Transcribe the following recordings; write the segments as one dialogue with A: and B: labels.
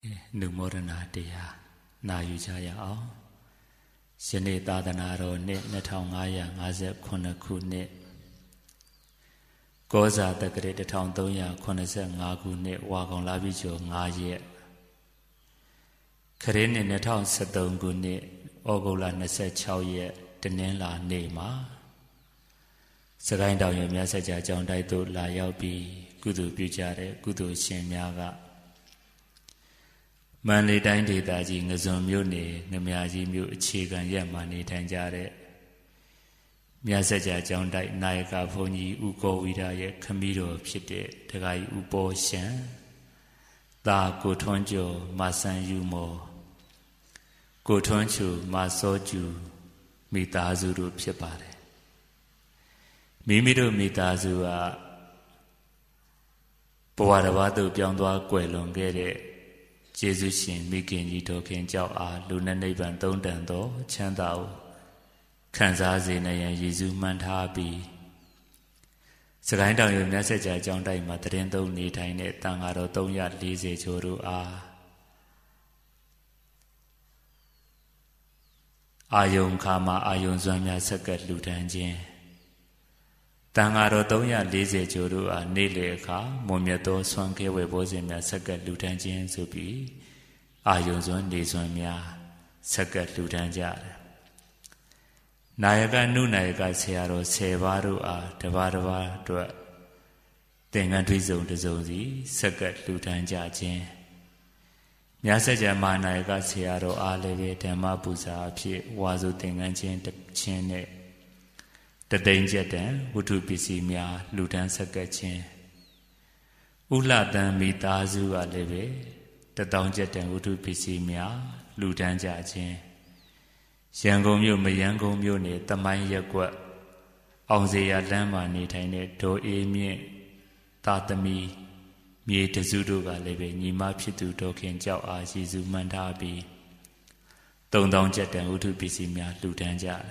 A: Numorana dea, Nayujaya. Sene Dadanaro net Natangaya, Azep Konakune Goza the great town Doya, Konasa Nagu net Wagon Labijo, Naye Karen in the town Sadongune, Ogola Nasa Chauye, Denela Nema Sagain down your message, John Daido, La Yabi, Gudu Bujare, Gudu Shemyaga. Manly dainty dajing a zomune, Namiaji mute chicken yamani tanjare. Miasaja John Dai Naika Pony Ugo Vida Camilo Pite, the guy Ubo Shan. Da Gotonjo, Masan Yumo. Gotonchu, Masoju, Mitazuru Pipare. Mimido Mitazua Poadavado Piandua Guelongere. Jesus making you talking Jow Luna Naban don't do, Chandao, Kansazi Nayan Yezu Mantabi. Sagain down your message, John Dai Matrendo, Nitane, Tangaro, Tonya, Lise, Choru Ayun Kama, Ayun Zanya Sakat Lutanjin. Tangaro, Tonya, Lise, Choru Nileka, Momiato, Swanke, Webozimia, Sakat Lutanjin, Subi. Ayonzon Nizomia, Sakat Ludanja Nayaga Nunayaga Searo, Sevaru Tavadava Dra Tengantrizo de Zozi, Sakat Ludanja Jen Yasaja Manayaga Searo, Aleve, Tamabuza, Pie, Wazu Tenganjin, Chene, the danger then, Utu Pisimia, Ludan Sakachin Ula Dan Mitazu Aleve. The downjet and Utu Pisimia, Ludan Jachin. Yangomyo Mayangomyo ne, the Mayaqua, Onzea Lama Nitane, Do Emi, Tatami, Mie Tezuduga Leve, Nima Pitu Token Jau Azizu Mandabi. Don't downjet and Utu Pisimia, Ludan Jal.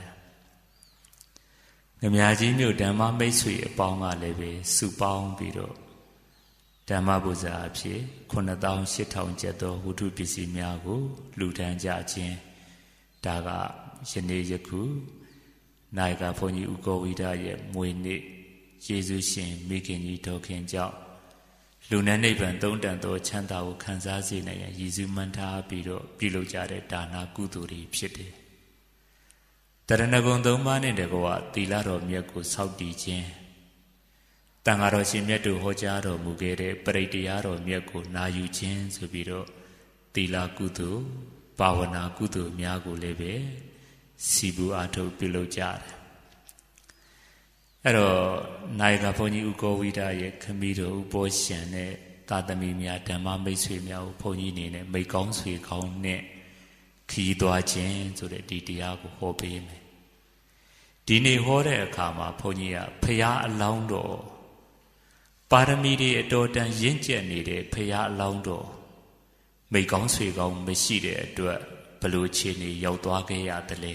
A: The Miajimio Dama may sweet a bonga leve, Supang Bido. Damabuza apye, Konadam Shitown Jeto, Utu Pisimiago, Lutan Jachin, Daga, Shenejaku, Naga Pony Ugo Vida yet, Mwene, Jesus Shin, making you talking job. Luna Naban don't do Chanta Kansas in a Yizumanta Bilo Jare Dana Guduri Pshite. Taranagondo man in the Goa, Tilaro Miako Saudi Jen. Tangaro Simetu Hojaro Mugere, Pretiaro Miako, Nayu Chen Subiro, Tila Kutu, Pawana Kutu, Miago Leve, Sibu Ato Pilojar. Ero Naiga Pony Ugo Vida ye Camito Ubosiane, Tatamimia, Tamame Swimia, Pony Nene, Makong Sui Kong Ne, Kidoa Chen to the Didiago Hope. Dine Hore Kama Ponya, Paya Laundo. Paramidi adotan Yinja needed Paya Laundo. May gong sweet gong Messide do Peluchini Yodwage Yatale.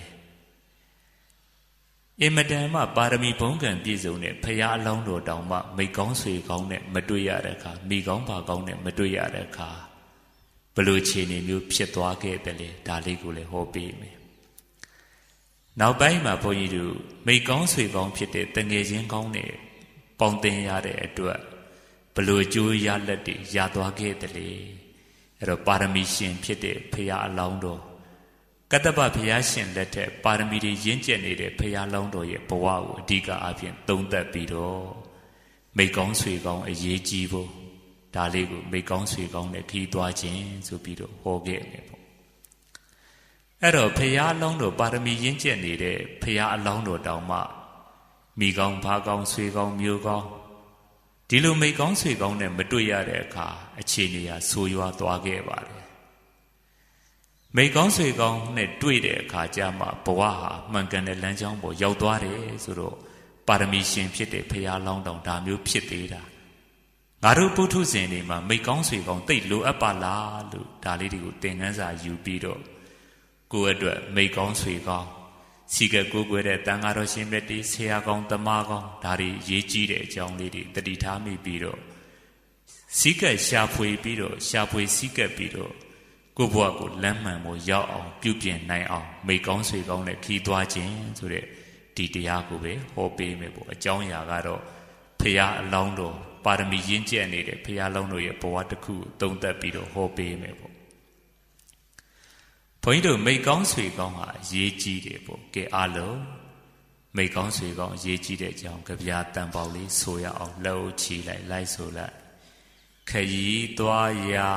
A: Imadama Parami Pongan Dizone, Paya Laundo Dama, may gong sweet gong net Maduyaraka, me gong pa gong net Maduyaraka. Peluchini new Pietwage Dele, Daligule Hobi me. Now by my pony may gong sweet gong Piete, Tangasian gong net. Ponten yare edua, Peluju yalati, Yadwage dele, Ero Paramishin Piete, Paya Laundo. Kataba Piashin letter, Paramidi Yinjanade, Paya Laundo ye, Powau, Diga Apian, don't that bedo. Make on Swigong a ye jivo, Daligo, make on Swigong a key dwajin, Subido, Hoge. Ero Paya Laundo, Parami Yinjanade, Paya Laundo Dama. Migong Pagong Swigong Mugong. Dilu may gong Swigong and Maduya de car, a chinia, so you are dwage about it. May gong Swigong ne duide car jama, Boaha, Mangan and Lanjambo, Yodware, Suro, Paramishin Pite, Paya London, Damu Pitida. Naru Putu Zenima, may gong Swigong, they look up a la, Dalidu, Denganza, you bedo. Good, may gong Swigong. Siga Gugure, Tangaro Shimeti, Seagong, the Magong, Dari, Yeji, John Lady, the Ditami Bido. စီးကပ်ရှာဖွေပြီးတော့ရှာဖွေစီးကပ်ပြီးတော့ကိုယ့်ဘဝကိုလမ်းမှန်ကိုရောက်အောင်ပြုပြင်နိုင်အောင်မိကောင်းဆွေကောင်းနဲ့ခီးသွားခြင်းဆိုတဲ့ဒီတရားကိုပဲဟောပေးမယ်ပေါ့အကြောင်းအရာကတော့ဖရာအလောင်းတော်ပါရမီရင်းကျက်နေတဲ့ဖရာအလောင်းတော်ရဲ့ဘဝတစ်ခုသုံးသပ်ပြီးတော့ဟောပေးမယ်ပေါ့ဘုန်းကြီးတို့မိကောင်းဆွေကောင်းဟာအရေးကြီးတယ်ပေါ့ကဲအားလုံးမိကောင်းဆွေကောင်းအရေးကြီးတဲ့အကြောင်းကြပြတန်ပေါက်လေးဆိုရအောင်လှုပ်ချီလိုက်ဆိုလိုက်ခရီးသွားရာ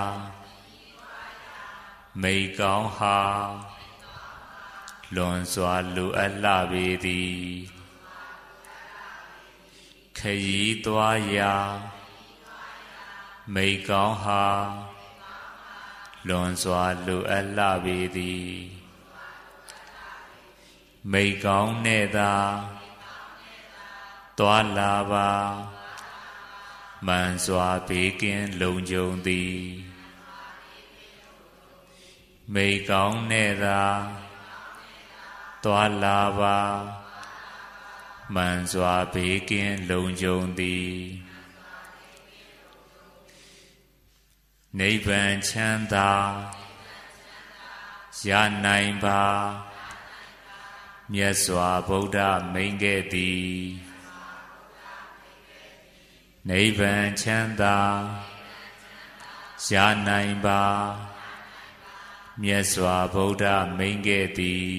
A: မိကောင်းဟာလွန်စွာလိုအပ်လှပေသည်ခရီးသွားရာမိကောင်းဟာလွန်စွာလိုအပ်လှပေသည်မိကောင်းနဲ့သာသွားလာပါမှန်စွာဘေးကင်းလုံခြုံသည်မိကောင်းနဲ့သာသွားလာပါမှန်စွာဘေးကင်းလုံခြုံသည်နိဗ္ဗာန်ချမ်းသာရနိုင်ပါမြတ်စွာဘုရားမိန့်ခဲ့သည်နိဗ္ဗာန်ချမ်းသာရနိုင်ပါမြတ်စွာဘုရားမိန့်ခဲ့သည်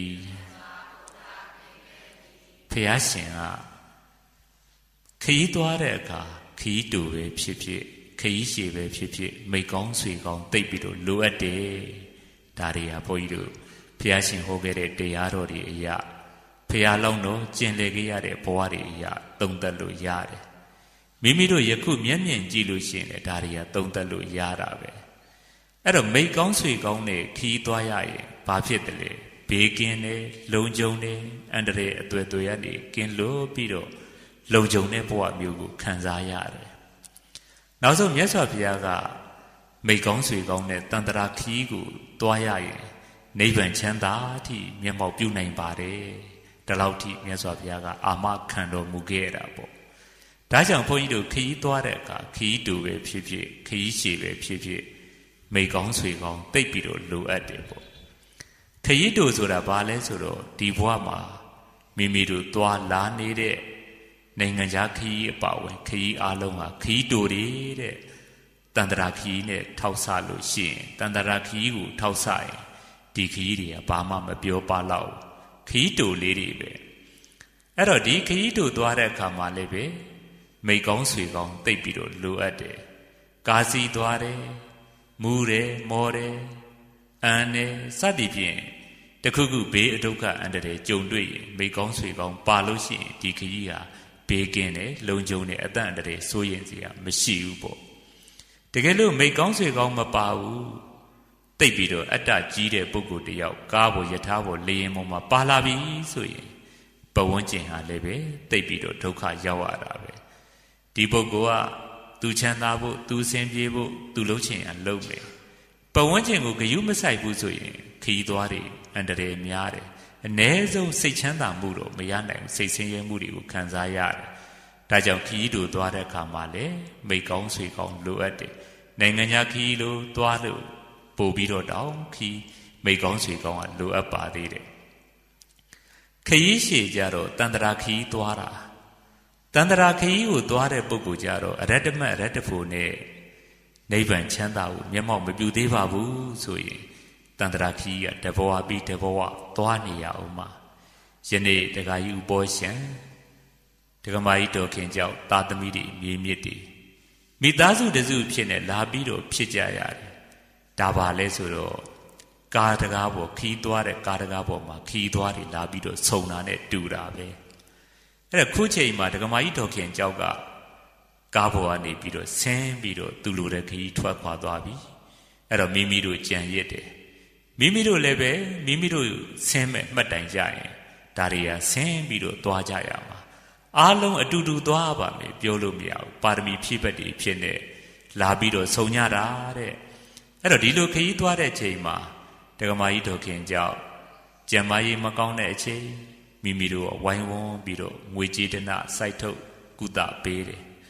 A: ဖျားရှင်ကခရီးသွားတဲ့အခါခရီးတူပဲဖြစ်ဖြစ်ခရီးရှည်ပဲဖြစ်ဖြစ်မိကောင်းဆွေကောင်းတိတ်ပြီးတော့လိုအပ်တယ်ဒါတွေကဘုန်းကြီးတို့ဖျားရှင်ဟောခဲ့တဲ့တရားတော်တွေအရာဖျားလောင်းတော့ကျင်လည်ခဲ့ရတဲ့ဘဝတွေအရာသုံးသပ်လို့ရတယ်မိမိတို့ယခုမျက်မြင်ကြည့်လို့ရှိရင်လည်းဒါတွေကသုံးသပ်လို့ရတာပဲအဲ့တော့မိကောင်းဆွေကောင်းနဲ့ခီးသွားရရင်ဘာဖြစ်တယ်လဲဘေးကင်းတယ်လုံခြုံတယ်အန္တရာယ်အသွယ်သွယ်ကနေကင်းလို့ပြီးတော့လုံခြုံတဲ့ဘဝမျိုးကိုခံစားရတယ်နောက်ဆုံးမြတ်စွာဘုရားကမိကောင်းဆွေကောင်းနဲ့တန်တရာခီးကိုသွားရရင်နိဗ္ဗာန်ချမ်းသာအထိမျက်မှောက်ပြုနိုင်ပါတယ်ဒီလောက်ထိမြတ်စွာဘုရားကအာမခံတော်မူခဲ့တာပေါ့ဒါကြောင့်ဘုန်းကြီးတို့ခရီးသွားတဲ့အခါခရီးတူပဲဖြစ်ဖြစ်ခရီးရှည်ပဲဖြစ်ဖြစ်မိကောင်းဆွေကောင်းတိတ်ပြီးတော့လိုအပ်တယ်ပေါ့ခရီးတူဆိုတာဘာလဲဆိုတော့ဒီဘဝမှာမိမိတို့သွားလာနေတဲ့နိုင်ငံခြားခရီးအပါဝင်ခရီးအားလုံးဟာခရီးတူတွေတဲ့တန်တရာခရီးနဲ့ထောက်ဆလို့ရှိရင်တန်တရာခရီးကိုထောက်ဆရင်ဒီခရီးတွေကဘာမှမပြောပါတော့ခရီးတူလေးတွေပဲအဲ့တော့ဒီခရီးတူသွားတဲ့အခါမှာလည်းပဲမိကောင်းဆွေကောင်းတိတ်ပြီးတော့လိုအပ်တယ်ကားစီးသွားတယ်မူးတယ်မော်တယ်အန်တယ်စသည်ဖြင့်တခုခုဘေးအဒုက္ခအန္တရာယ်ကြုံတွေ့ရင်မိကောင်းဆွေကောင်းပါလို့ရှိရင်ဒီခရီးဟာဘေးကင်းတယ်လုံခြုံတယ်အသက်အန္တရာယ်စိုးရင်စရာမရှိဘူးပေါ့တကယ်လို့မိကောင်းဆွေကောင်းမပါဘူးတိတ်ပြီးတော့အတ္တကြီးတဲ့ပုဂ္ဂိုလ်တယောက်ကားပေါ်ယထာပေါ်လေရင်ပေါ်မှာပါလာပြီဆိုရင်ပဝန်းကျင်ဟာလည်းပဲတိတ်ပြီးတော့ဒုက္ခရောက်ရတာပဲဒီပုဂ္ဂိုလ်ကသူချမ်းသာဖို့သူဆင်းပြေဖို့သူလှုပ်ချင်အလုပ်မယ်ပဝန်းကျင်ကိုဂရုမစိုက်ဘူးဆိုရင်ခရီးသွားတွေအန္တရာယ်များတယ်အ ਨੇ ဆုံးစိတ်ချမ်းသာမှုတော့မရနိုင်ဘူးစိတ်ဆင်းရဲမှုတွေကိုခံစားရတယ်ဒါကြောင့်ခရီးတို့သွားတဲ့အခါမှာလည်းမိကောင်းဆွေကောင်းလိုအပ်တယ်နိုင်ငံခြားခရီးလို့သွားလို့ပို့ပြီးတော့တောင်းခီးမိကောင်းဆွေကောင်းကလိုအပ်ပါသေးတယ်ခရီးရှည်ကြတော့တန်တရာခရီးသွားတာတန်တရာခရီးကိုသွားတဲ့ပုဂ္ဂိုလ်ကြတော့အရတ္တမအရတ္တဖို့နဲ့နိဗ္ဗာန်ချမ်းသာကိုမျက်မှောက်မပြုသေးပါဘူးဆိုရင်တန်တရာခရီးကတဘဝပြီးတဘဝသွားနေရအောင်မှာယနေ့တခါကြီးဥပောရှံဒကမာကြီးတော်ခင်ကြောင့်သာသမီတွေမြေမြစ်တွေမိသားစုတစုဖြစ်နေလာပြီးတော့ဖြစ်ကြရတယ်ဒါပါလဲဆိုတော့ကားတကားပေါ်ခီးသွားတဲ့ကားတကားပေါ်မှာခီးသွားတွေလာပြီးတော့ဆုံတာနဲ့တူတာပဲအဲ့ဒါခုချိန်မှာဒကမာကြီးတော်ခင်ကြောင့်ကကားပေါ်ကနေပြီးတော့ဆင်းပြီးတော့သူ့လိုတဲ့ခီးထွက်ခွာသွားပြီအဲ့တော့မိမိတို့ကြံရစ်တယ်မိမိတို့လည်းပဲမိမိတို့ဆင်းမဲ့မှတ်တိုင်ကြရင်ဒါတွေကဆင်းပြီးတော့သွားကြရမှာအားလုံးအတူတူသွားပါမယ်ပြောလို့မရဘူးပါရမီဖြည့်ဘက်တွေဖြစ်နေလာပြီးတော့ဆုံညတာတဲ့အဲ့တော့ဒီလိုခရီးသွားတဲ့ချိန်မှာဒကမာကြီးတော်ခင်ကြောင့်ကြံမာရေးမကောင်းတဲ့အချိန်မိမိတို့ဝိုင်းဝန်းပြီးတော့ငွေကြေးဒနာစိုက်ထုတ်ကုသပေးတယ်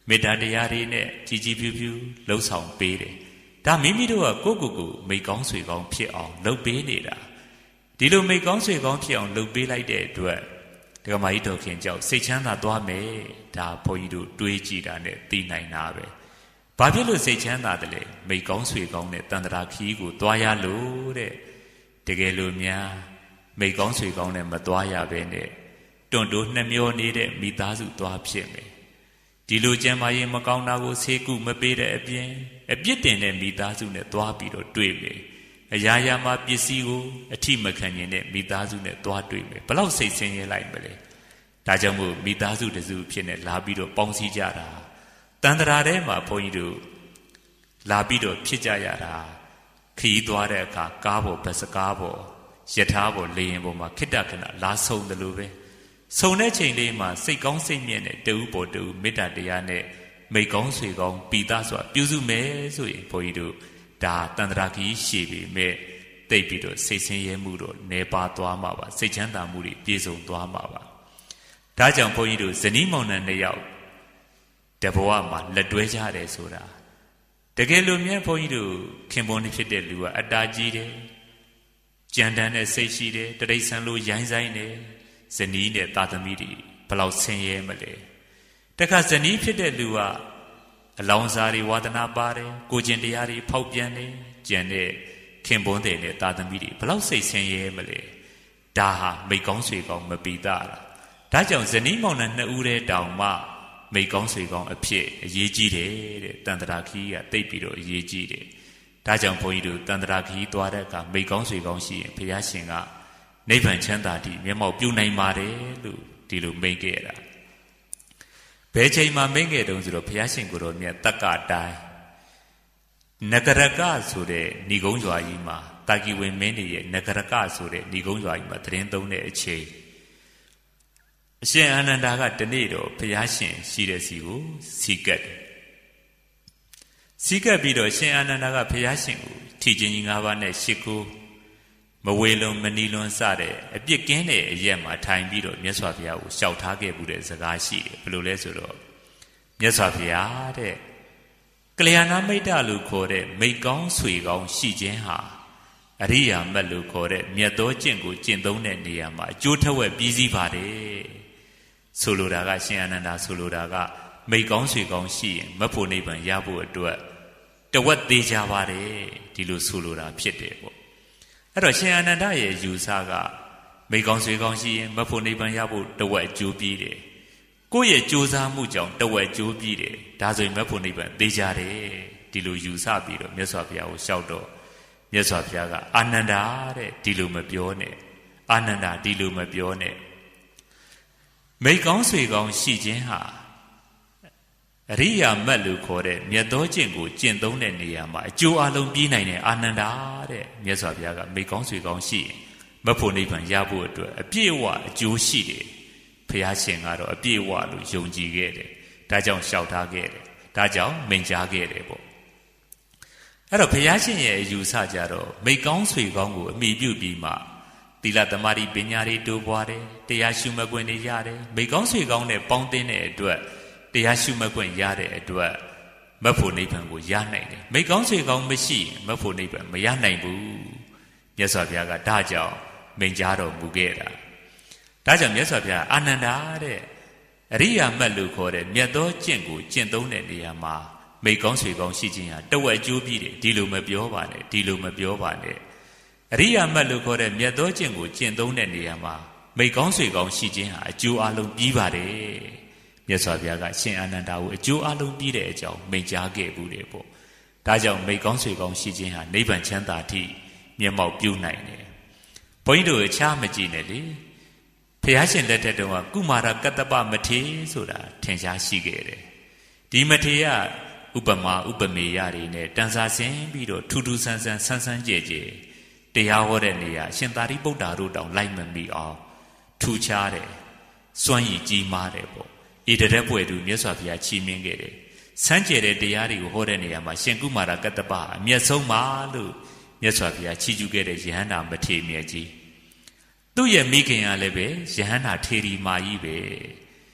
A: မေတ္တာတရားတွေနဲ့ကြည်ကြည်ဖြူဖြူလှုပ်ဆောင်ပေးတယ်ဒါမိမိတို့ကကိုယ့်မိကောင်းဆွေကောင်းဖြစ်အောင်လုပ်ပေးနေတာဒီလိုမိကောင်းဆွေကောင်းဖြစ်အောင်လုပ်ပေးလိုက်တဲ့အတွက်ဒကမာကြီးတော်ခင်ကြောင့်စိတ်ချမ်းသာသွားမယ်ဒါဘုန်းကြီးတို့တွေးကြည့်တာနဲ့သိနိုင်တာပဲဘာဖြစ်လို့စိတ်ချမ်းသာတယ်လဲမိကောင်းဆွေကောင်းနဲ့တန်ត្រာခီးကိုသွားရလို့တဲ့တကယ်လို့များမိကောင်းဆွေကောင်းနဲ့မသွားရဘဲနဲ့တွန့်တိုးနှမျောနေတဲ့မိသားစုသွားဖြစ်မယ်ဒီလိုကျမ်းမာရေးမကောင်းတာကိုဆေးကုမပေးတဲ့အပြင်အပြစ်တင်တဲ့မိသားစုနဲ့သွားပြီးတော့တွေ့မယ်အရာရာမှာပစ္စည်းကိုအထိမခံရင်တဲ့မိသားစုနဲ့သွားတွေ့မယ်ဘလောက်စိတ်ဆင်းရဲလိုက်မလဲဒါကြောင့်မို့မိသားစုတစုဖြစ်နေလာပြီးတော့ပေါင်းစည်းကြတာတန်ត្រာထဲမှာဘုန်းကြီးတို့လာပြီးတော့ဖြစ်ကြရတာခရီးသွားတဲ့အခါကားပေါ်ဘတ်စကားပေါ်ယထာပေါ်လေရင်ပေါ်မှာခိတ္တခဏလာဆုံတယ်လို့ပဲဆုံတဲ့ချိန်လေးမှာစိတ်ကောင်းစိတ်မြတ်နဲ့တူပေါ်တူမေတ္တာတရားနဲ့မိကောင်းဆွေကောင်းပီတာဆိုတာပြုစုမယ်ဆိုရင်ဘုန်းကြီးတို့ဒါတန်ត្រာကြီးရှည်ပြီမဲ့တိတ်ပြီးတော့စိတ်ဆင်းရဲမှုတော့နေပါသွားမှာပါစိတ်ချမ်းသာမှုတွေပြည့်စုံသွားမှာပါဒါကြောင့်ဘုန်းကြီးတို့ဇနီးမောင်နှံနှစ်ယောက်တဘဝမှာလက်တွဲကြတယ်ဆိုတာတကယ်လို့မြတ်ဘုန်းကြီးတို့ခင်ပွန်းဖြစ်တဲ့လူကအတ္တကြီးတယ်ကြံတန်းတဲ့စိတ်ရှိတယ်တရိษံလိုရိုင်းဆိုင်တယ်ဇနီးနဲ့တာသမီတွေဘလောက်ဆင်းရဲမလဲတခါဇနီးဖြစ်တဲ့လူကအလောင်းစားတွေဝါဒနာပါတယ်ကိုကျင်တရားတွေဖောက်ပြန်တယ်ကြံတဲ့ခင်ပွန်းတွေနဲ့တာသမီတွေဘလောက်စိတ်ဆင်းရဲမလဲဒါဟာမိကောင်းဆွေကောင်းမပီတာလားဒါကြောင့်ဇနီးမောင်နှံနှစ်ဦးတည်းတောင်မှမိကောင်းဆွေကောင်းအဖြစ်အရေးကြီးတယ်တဲ့တန်ត្រာခီးကတိတ်ပြီးတော့အရေးကြီးတယ်ဒါကြောင့်ဘုန်းကြီးတို့တန်ត្រာခီးသွားတဲ့အခါမိကောင်းဆွေကောင်းရှိရင်ဘုရားရှင်ကနိဗ္ဗာန်ချမ်းသာတိမျက်မှောက်ပြုနိုင်ပါတယ်လို့ဒီလိုမိန့်ခဲ့ရတာဘယ်ချိန်မှမိန့်ခဲ့တုံးဆိုတော့ဘုရားရှင်ကိုယ်တော်မြတ်တက္ကတိုင်းနဂရကဆိုတဲ့ဏီကုံးရွာကြီးမှာတာကီဝင်မင်းတွေရဲ့နဂရကဆိုတဲ့ဏီကုံးရွာကြီးမှာသတင်းသုံးတဲ့အချိန်အရှင်အာနန္ဒာကတနေ့တော့ဘုရားရှင်ရှိတဲ့စီကိုစီကပ်တယ်စီကပ်ပြီးတော့ရှင်အာနန္ဒာကဘုရားရှင်ကိုထီချင်းကြီး၅ပါးနဲ့ရှစ်ခုမဝေလွန်မနီလွန်စတဲ့အပြစ်ကင်းတဲ့အရက်မှာထိုင်ပြီးတော့မြတ်စွာဘုရားကိုရှောက်ထားခဲ့မှုတဲ့စကားရှိတယ်ဘယ်လိုလဲဆိုတော့မြတ်စွာဘုရားတဲ့ကလျာဏမိတ်တလို့ခေါ်တဲ့မိတ်ကောင်းဆွေကောင်းရှိခြင်းဟာအရိယာမတ်လို့ခေါ်တဲ့မြတ်သောကျင့်ကိုကျင့်သုံးတဲ့နေရာမှာအကျိုးထက်ဝက်ပြီးစီးပါတယ်ဆိုလိုတာကရှင်အာနန္ဒာဆိုလိုတာကမိတ်ကောင်းဆွေကောင်းရှိရင်မဖို့နိဗ္ဗာန်ရဖို့အတွက်တဝက်သေးကြပါတယ်ဒီလိုဆိုလိုတာဖြစ်တယ်ပေါ့အဲ့တော့ရှင်အာနန္ဒာရဲ့ယူဆကမိကောင်းဆွေကောင်းရှိရင်မဖို့နိဗ္ဗာန်ရဖို့တဝက်အကျိုးပြီးတယ်ကိုယ့်ရဲ့ကြိုးစားမှုကြောင့်တဝက်အကျိုးပြီးတယ်ဒါဆိုရင်မဖို့နိဗ္ဗာန်သိကြတယ်ဒီလိုယူဆပြီးတော့မြတ်စွာဘုရားကိုလျှောက်တော့မြတ်စွာဘုရားကအာနန္ဒာတဲ့ဒီလိုမပြောနဲ့အာနန္ဒာဒီလိုမပြောနဲ့မိကောင်းဆွေကောင်းရှိခြင်းဟာအရိယာမတ်လို့ခေါ်တဲ့မြတ်သောကျင့်ကိုကျင့်သုံးတဲ့နေရာမှာအကျိုးအလုံးပြီးနိုင်တဲ့အာနန္ဒာတဲ့မြတ်စွာဘုရားကမိကောင်းဆွေကောင်းရှိရင်မဖို့နိဗ္ဗာန်ရဖို့အတွက်အပြည့်အဝအကျိုးရှိတယ်ဘုရားရှင်ကတော့အပြည့်အဝလို့ယုံကြည်ခဲ့တယ်ဒါကြောင့်လျှောက်ထားခဲ့တယ်ဒါကြောင့်မိန့်ကြားခဲ့တယ်ပေါ့အဲ့တော့ဘုရားရှင်ရဲ့အယူဆကြတော့မိကောင်းဆွေကောင်းကိုအမိပြုပြီးမှသီလသမာဓိပညာတွေတိုးပွားတယ်တရားရှုမှတ်ခွင့်တွေရတယ်မိကောင်းဆွေကောင်းနဲ့ပေါင်းသင်းတဲ့အတွက်တရားရှုမှတ်ခွင့်ရတဲ့အတွက်မဖို့နိဗ္ဗာန်ကိုရနိုင်တယ်မိကောင်းဆွေကောင်းမရှိရင်မဖို့နိဗ္ဗာန်မရနိုင်ဘူးမြတ်စွာဘုရားကဒါကြောင့်မိန့်ကြားတော်မူခဲ့တာဒါကြောင့်မြတ်စွာဘုရားအာနန္ဒာတဲ့အရိယာမတ်လို့ခေါ်တဲ့မြတ်သောကျင့်ကိုကျင့်သုံးတဲ့နေရာမှာမိကောင်းဆွေကောင်းရှိခြင်းဟာတဝက်အကျိုးပြီးတယ်ဒီလိုမပြောပါနဲ့ဒီလိုမပြောပါနဲ့အရိယာမတ်လို့ခေါ်တဲ့မြတ်သောကျင့်ကိုကျင့်သုံးတဲ့နေရာမှာမိကောင်းဆွေကောင်းရှိခြင်းဟာအကျိုးအလုံးပြီးပါတယ်မြတ်စွာဘုရားကရှင်အာနန္ဒာကိုအကျိုးအလုံးပြီးတဲ့အကြောင်းမိန့်ကြားခဲ့ဘူးတယ်ပေါ့ဒါကြောင့်မိကောင်းဆွေကောင်းရှိခြင်းဟာနိဗ္ဗာန်ချမ်းသာထိမျက်မှောက်ပြုနိုင်တယ်ဘုန်းကြီးတို့အခြားမကြည့်နဲ့လေဘုရားရှင်လက်ထက်တုန်းကကုမာရကတ္တပမထေဆိုတာထင်ရှားရှိခဲ့တယ်ဒီမထေရဥပမာဥပမေယတွေနဲ့တန်ဆာဆင်းပြီးတော့ထူးထူးဆန်းဆန်းဆန်းဆန်းကြဲကြဲတရားဟောတဲ့နေရာရှင်သာရိပုတ္တရာတို့တောင်လိုက်မမီအောင်ထူခြားတယ်စွန့်ရည်ကြီးမားတယ်ပေါ့ဣတရက်ပွဲသူမြတ်စွာဘုရားချီးမြှင့်ခဲ့တယ်စမ်းကြဲတဲ့တရားတွေကိုဟောတဲ့နေရာမှာရှင်ကုမာရကတ္တပအမျက်ဆုံးပါလို့မြတ်စွာဘုရားချီးကျူးခဲ့တဲ့ယဟန္တာမထေရမြတ်ကြီးသူ့ရဲ့မိခင်ကလည်းပဲယဟန္တာထေရီမာကြီးပဲ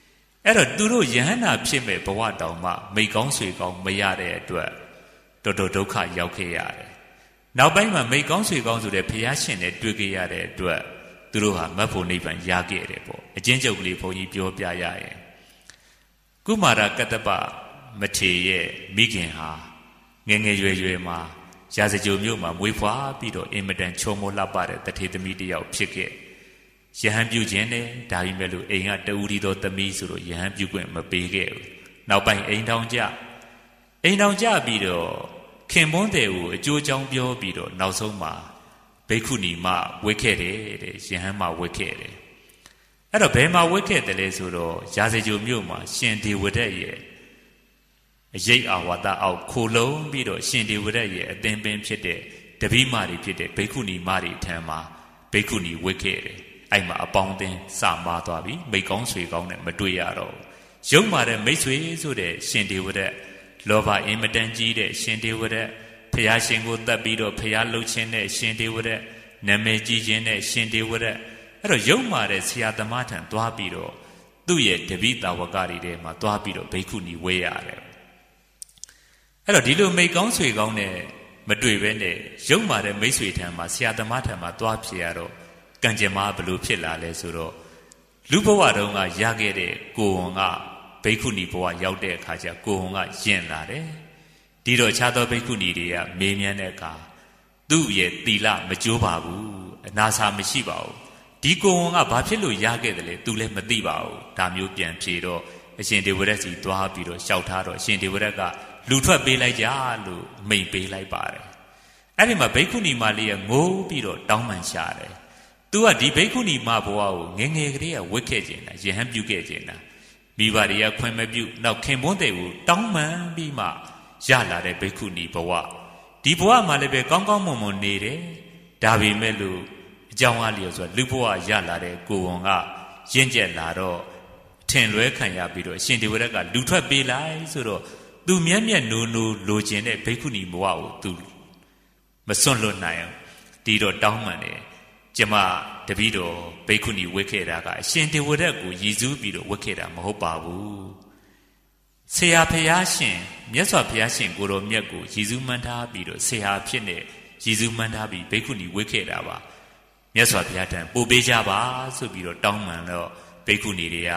A: အဲ့တော့သူတို့ယဟန္တာဖြစ်မဲ့ဘဝတောင်မှမိကောင်းဆွေကောင်းမရတဲ့အတွက်တော်တော်ဒုက္ခရောက်ခဲ့ရတယ်နောက်ပိုင်းမှာမိကောင်းဆွေကောင်းဆိုတဲ့ဘုရားရှင်နဲ့တွေ့ကြရတဲ့အတွက်သူတို့ဟာမတ်ဖို့နိဗ္ဗာန်ရခဲ့တယ်ပေါ့အချင်းချုပ်ကလေးဘုန်းကြီးပြောပြရရင်ကုမာရကတ္တပမထေရဲ့မိခင်ဟာငယ်ငယ်ရွယ်ရွယ်မှာရာဇကြိုမြို့မှာမွေးဖွားပြီးတော့အင်မတန်ချောမောလှပတဲ့တထေသမီးတစ်ယောက်ဖြစ်ခဲ့ယဟန်ပြုခြင်းနဲ့ဒါပေမဲ့လို့အိမ်ကတူရီတော်သမီးဆိုတော့ယဟန်ပြုခွင့်မပေးခဲ့ဘူးနောက်ပိုင်းအိမ်ထောင်ကြပြီးတော့ခင်ပွန်းတဲ့ကိုအကျိုးကြောင်းပြောပြီးတော့နောက်ဆုံးမှာဘိက္ခုနီမဝတ်ခဲ့တယ်တဲ့ယဟန်မဝတ်ခဲ့တယ်အဲ့တော့ဘယ်မှာဝတ်ခဲ့တယ်လဲဆိုတော့ရာဇကြိုမြို့မှာရှင်ဒေဝဒတ်ရဲ့အရေးအာဝါဒအောက်ခိုလုံးပြီးတော့ရှင်ဒေဝဒတ်ရဲ့အသင်ပင်ဖြစ်တဲ့တပိမာတွေဖြစ်တဲ့ဘိက္ခုနီမတွေထံမှာဘိက္ခုနီဝတ်ခဲ့တယ်အဲ့မှာအပေါင်းအသင်းစမာသွားပြီမိကောင်းဆွေကောင်းနဲ့မတွေ့ရတော့ရုံမာတဲ့မိတ်ဆွေဆိုတဲ့ရှင်ဒေဝဒတ်လောဘအင်မတန်ကြီးတဲ့ရှင်ဒေဝဒတ်ဖျားရှင်ကိုတတ်ပြီးတော့ဖျားလှုပ်ခြင်းတဲ့ရှင်ဒေဝဒတ်နာမည်ကြီးခြင်းတဲ့ရှင်ဒေဝဒတ်အဲ့တော့ရုံမာတဲ့ဆရာသမားထံသွားပြီးတော့သူ့ရဲ့တပိတာဝကတွေထဲမှာသွားပြီးတော့ဘိက္ခုနီဝေးရတယ်အဲ့တော့ဒီလိုမိကောင်းဆွေကောင်းနဲ့မတွေ့ဘဲနဲ့ရုံမာတဲ့မိတ်ဆွေထံမှာဆရာသမားထံမှာသွားဖြစ်ရတော့ကံကြမ္မာဘလို့ဖြစ်လာလဲဆိုတော့လူဘဝတုန်းကရခဲ့တဲ့ကိုဝန်ကဘိက္ခုနီဘဝရောက်တဲ့အခါကျကိုဝန်ကယဉ်လာတယ်ဒီတော့ခြားသောဘိက္ခုနီတွေကမေးမြန်းတဲ့အခါသူ့ရဲ့သီလမကျိုးပါဘူးအနာစာမရှိပါဘူးဒီကိုဝန်ကဘာဖြစ်လို့ရခဲ့တယ်လဲသူလည်းမသိပါဘူးဒါမျိုးပြန်ဖြေတော့အရှင်ဒေဝရတ်စီသွားပြီးတော့လျှောက်ထားတော့အရှင်ဒေဝရတ်ကလူထွက်ပေးလိုက်ကြလို့မိန့်ပေးလိုက်ပါတယ်အဲ့ဒီမှာဘိက္ခုနီမလေးကငိုးပြီးတော့တောင်းပန်ရှာတယ်သူကဒီဘိက္ခုနီမဘဝကိုငယ်ငယ်ကလေးကဝတ်ခဲ့ခြင်းလားယဟန်ပြုခဲ့ခြင်းလားမိဘတွေကခွင့်မပြုနောက်ခင်ပွန်းတွေကိုတောင်းပန်ပြီးမှရလာတဲ့ဘိက္ခုနီဘဝဒီဘဝမှာလည်းပဲကောင်းကောင်းမွန်မွန်နေတယ်ဒါပေမဲ့လို့အကြောင်းအားလျော်ဆိုလူဘဝရလာတဲ့ကိုဝန်ကရင့်ကျက်လာတော့ထင်လွဲခံရပြီးတော့အရှင်ဒေဝရတ်ကလူထွက်ပေးလိုက်ဆိုတော့သူမျက်မျက်နိုးနိုးလိုချင်တဲ့ဘိက္ခုနီဘဝကိုသူမစွန့်လွတ်နိုင်အောင်ဒီတော့တောင်းပန်တယ်ကျမတပည့်တော်ဘိက္ခုနီဝတ်ခဲ့တာကအရှင်ဒေဝရတ်ကိုရည်စူးပြီးတော့ဝတ်ခဲ့တာမဟုတ်ပါဘူးဆရာဖျားရှင်မြတ်စွာဘုရားရှင်ကိုတော်မြတ်ကိုရည်စူးမှန်းထားပြီးတော့ဆရာဖြစ်နေရည်စူးမှန်းထားပြီးဘိက္ခုနီဝတ်ခဲ့တာပါမြတ်စွာဘုရားထံပို့ပေးကြပါဆိုပြီးတော့တောင်းပန်တော့ဘိက္ခုနီတွေက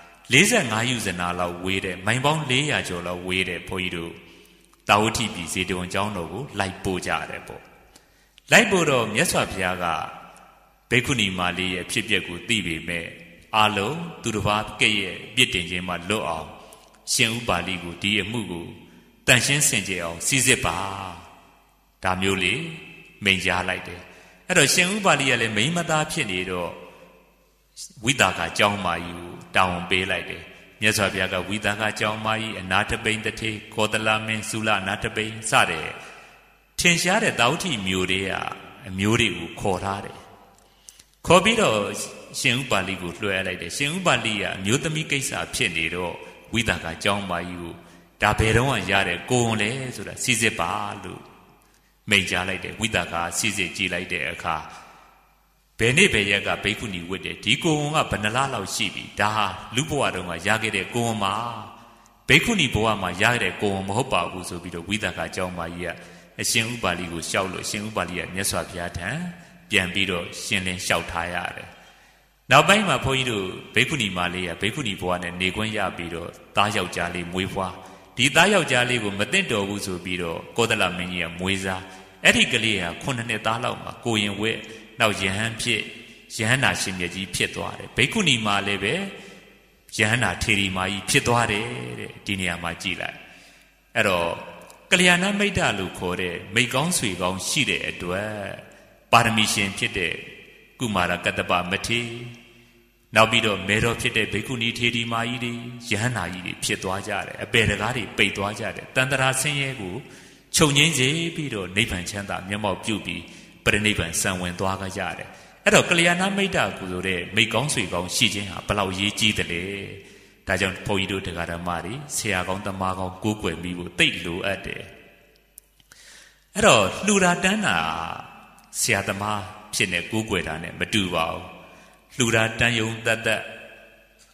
A: 45ယူဇနာလောက်ဝေးတဲ့မိုင်ပေါင်း400ကျော်လောက်ဝေးတဲ့ဘုန်းကြီးတို့တာဝတိပြည်ဇေတဝန်ကျောင်းတော်ကိုလိုက်ပို့ကြရတယ်ပေါ့လိုက်ပို့တော့မြတ်စွာဘုရားကဘိက္ခုနီမလေးရဲ့ဖြစ်ပျက်ကိုသိပေမဲ့အာလုံးသူတစ်ပါးကဲ့ရဲ့ပြစ်တင်ခြင်းမှလွတ်အောင်ရှင်ဥပါလိကိုဒီအမှုကိုတန်ရှင်းစင်ကြယ်အောင်စီစစ်ပါဒါမျိုးလေမိန်ကြားလိုက်တယ်အဲ့တော့ရှင်ဥပါလိကလည်းမိန်မသားဖြစ်နေတော့ဝိတာကကျောင်းမာကြီးကိုတောင်းပေးလိုက်တယ်မြတ်စွာဘုရားကဝိတာကကျောင်းမာကြီးအနာထပိန်တထေကောသလမင်းသုလအနာထပိန်စတဲ့ထင်ရှားတဲ့တာဝတိမျိုးတွေကအမျိုးတွေကိုခေါ်ထားတယ်ခေါ်ပြီးတော့ရှင်ဥပါလိကိုလွှဲလိုက်တယ်ရှင်ဥပါလိကအမျိုးသမီးကိစ္စဖြစ်နေတော့ဝိတာကကျောင်းမာကြီးကိုဒါဘယ်တော့မှရတဲ့ကိုယ်လဲဆိုတာစီစစ်ပါလို့မိန့်ကြားလိုက်တယ်ဝိတာကစီစစ်ကြည့်လိုက်တဲ့အခါဘယ်နေ့ဘယ်ရက်ကဘိက္ခုနီဝတ်တယ်ဒီကိုဝန်ကဘယ်နှလားလောက်ရှိပြီဒါဟာလူဘဝတုန်းကရခဲ့တဲ့ကိုဝန်မှာဘိက္ခုနီဘဝမှာရခဲ့တဲ့ကိုဝန်မဟုတ်ပါဘူးဆိုပြီးတော့ဝိတာကကျောင်းမာကြီးကအရှင်ဥပါလိကိုလျှောက်လို့ရှင်ဥပါလိကမြတ်စွာဘုရားထံပြန်ပြီးတော့ရှင်းလင်းလျှောက်ထားရတယ်နောက်ပိုင်းမှာဘုန်းကြီးတို့ဘိက္ခုနီမလေးကဘိက္ခုနီဘဝနဲ့နေခွင့်ရပြီးတော့သားယောက်ျားလေးမွေးဖွားဒီသားယောက်ျားလေးကိုမသိတော်ဘူးဆိုပြီးတော့ကောသလမင်းကြီးကမွေးစားအဲ့ဒီကလေးက9နှစ်သားလောက်မှာကိုရင်ဝဲနောက်ယဟန်ဖြစ်ယဟန္တာရှင်မြတ်ကြီးဖြစ်သွားတယ်ဘိက္ခုနီမလည်းပဲယဟန္တာထေရီမကြီးဖြစ်သွားတယ်တဲ့ဒီနေရာမှာကြည်လိုက်အဲ့တော့ကလျာဏမိတ်တလို့ခေါ်တဲ့မိကောင်းဆွေကောင်းရှိတဲ့အတွက်ပါရမီရှင်ဖြစ်တဲ့ကုမာရကတ္တပမထေနောက်ပြီးတော့မေတော်ဖြစ်တဲ့ဘိက္ခုနီထေရီမာကြီးတွေယဟန္တာကြီးတွေဖြစ်သွားကြတယ်အပေတကားတွေပိတ်သွားကြတယ်တန်တရာဆင်းရဲကိုခြုံငိမ့်စေပြီးတော့နိဗ္ဗာန်ချမ်းသာမျက်မှောက်ပြုပြီးပရိနိဗ္ဗာန်ဆံဝင်သွားကြတယ်အဲ့တော့ကလျာဏမိတ်တကူဆိုတဲ့မိကောင်းဆွေကောင်းရှိခြင်းဟာဘယ်လောက်ရေးကြီးတယ်လဲဒါကြောင့်ဘုန်းကြီးတို့တရားဓမ္မတွေဆရာကောင်းတမကောင်းကိုးကွယ်ပြီးဖို့သိလိုအပ်တယ်အဲ့တော့လှူတာတန်းတာဆရာသမားဖြစ်နေကိုးကွယ်တာနဲ့မတူပါဘူးလှူတာတန်းယုံတတ်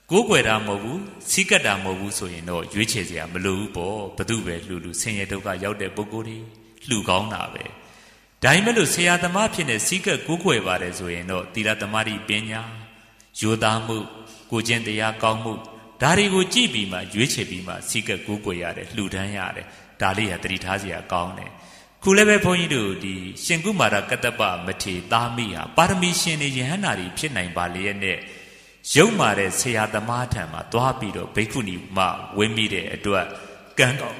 A: ကိုးကွယ်တာမဟုတ်ဘူးစီးကပ်တာမဟုတ်ဘူးဆိုရင်တော့ရွေးချယ်စရာမလိုဘူးပေါ့ဘသူပဲလူဆင်းရဲဒုက္ခရောက်တဲ့ပုဂ္ဂိုလ်တွေလှူကောင်းတာပဲဒါပေမဲ့လို့ဆရာသမားဖြစ်နေစီးကပ်ကိုးကွယ်ပါတယ်ဆိုရင်တော့သီလသမာဓိပညာရိုးသားမှုကိုကျင့်တရားကောင်းမှုဒါတွေကိုကြည့်ပြီးမှရွေးချယ်ပြီးမှစီးကပ်ကိုးကွယ်ရတယ်လှူဒန်းရတယ်ဒါလေးဟာတတိထားစရာကောင်းတယ်ခုလည်းပဲဘုန်းကြီးတို့ဒီရှင်ကုမာရကတ္တပမထေသားမိဟာပါရမီရှင်နေယဟန္တာတွေဖြစ်နိုင်ပါလေရဲ့နဲ့ရုပ်မာတဲ့ဆရာသမားထံမှာသွားပြီးတော့ဘိက္ခုနီမဝင်းမိတဲ့အတွက်ကံကောင်း